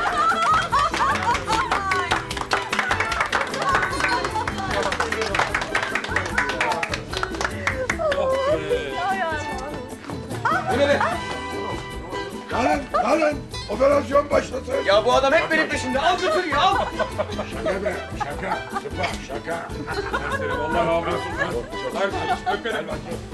Alın, operasyon başlasın. Ya bu adam hep benim peşimde. Al götür ya, al. Şaka be, şaka. Sıpa, şaka. Vallahi razı olsun. Hadi öperim.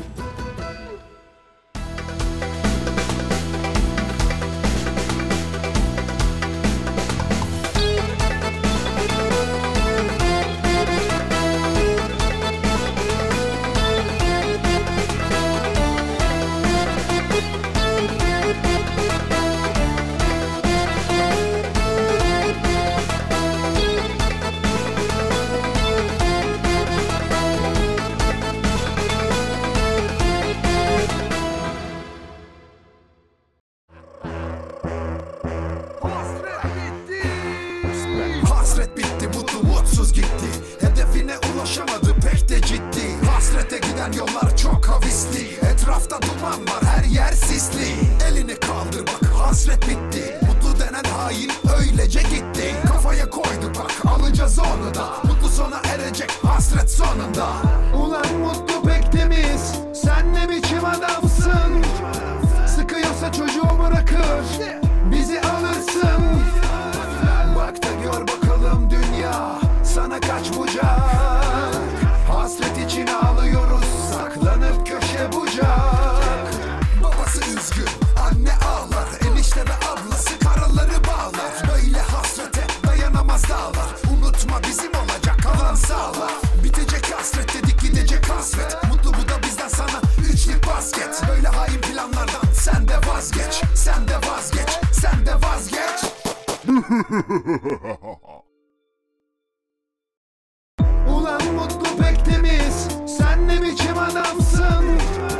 Hasret bitti, mutlu mutsuz gitti. Hedefine ulaşamadı, pek de ciddi. Hasrete giden yollar çok havisli. Etrafta duman var, her yer sisli. Elini kaldır bak, hasret bitti. Mutlu denen hain öylece gitti. Kafaya koyduk bak, alacağız onu da. Mutlu sona erecek hasret sonunda. Ulan mutlu pek temiz, sen ne biçim adamsın? Sıkıyorsa çocuğu bırakır, bizi alırsın. Bak da gör bakalım dünya sana kaç bucak. Hasret için ağlıyoruz, saklanıp köşe bucak. Babası üzgün, anne ağlar. Enişte ve ablası karaları bağlar. Böyle hasrete dayanamaz dağlar. Unutma bizim olacak kalan sağlar. Bitecek hasret dedik, gidecek hasret. Mutlu bu da bizden sana üçlük basket. Böyle hain planlardan sen de vazgeç. Sen de vazgeç, sen de vazgeç. Ulan mutlu pek temiz, sen ne biçim adamsın?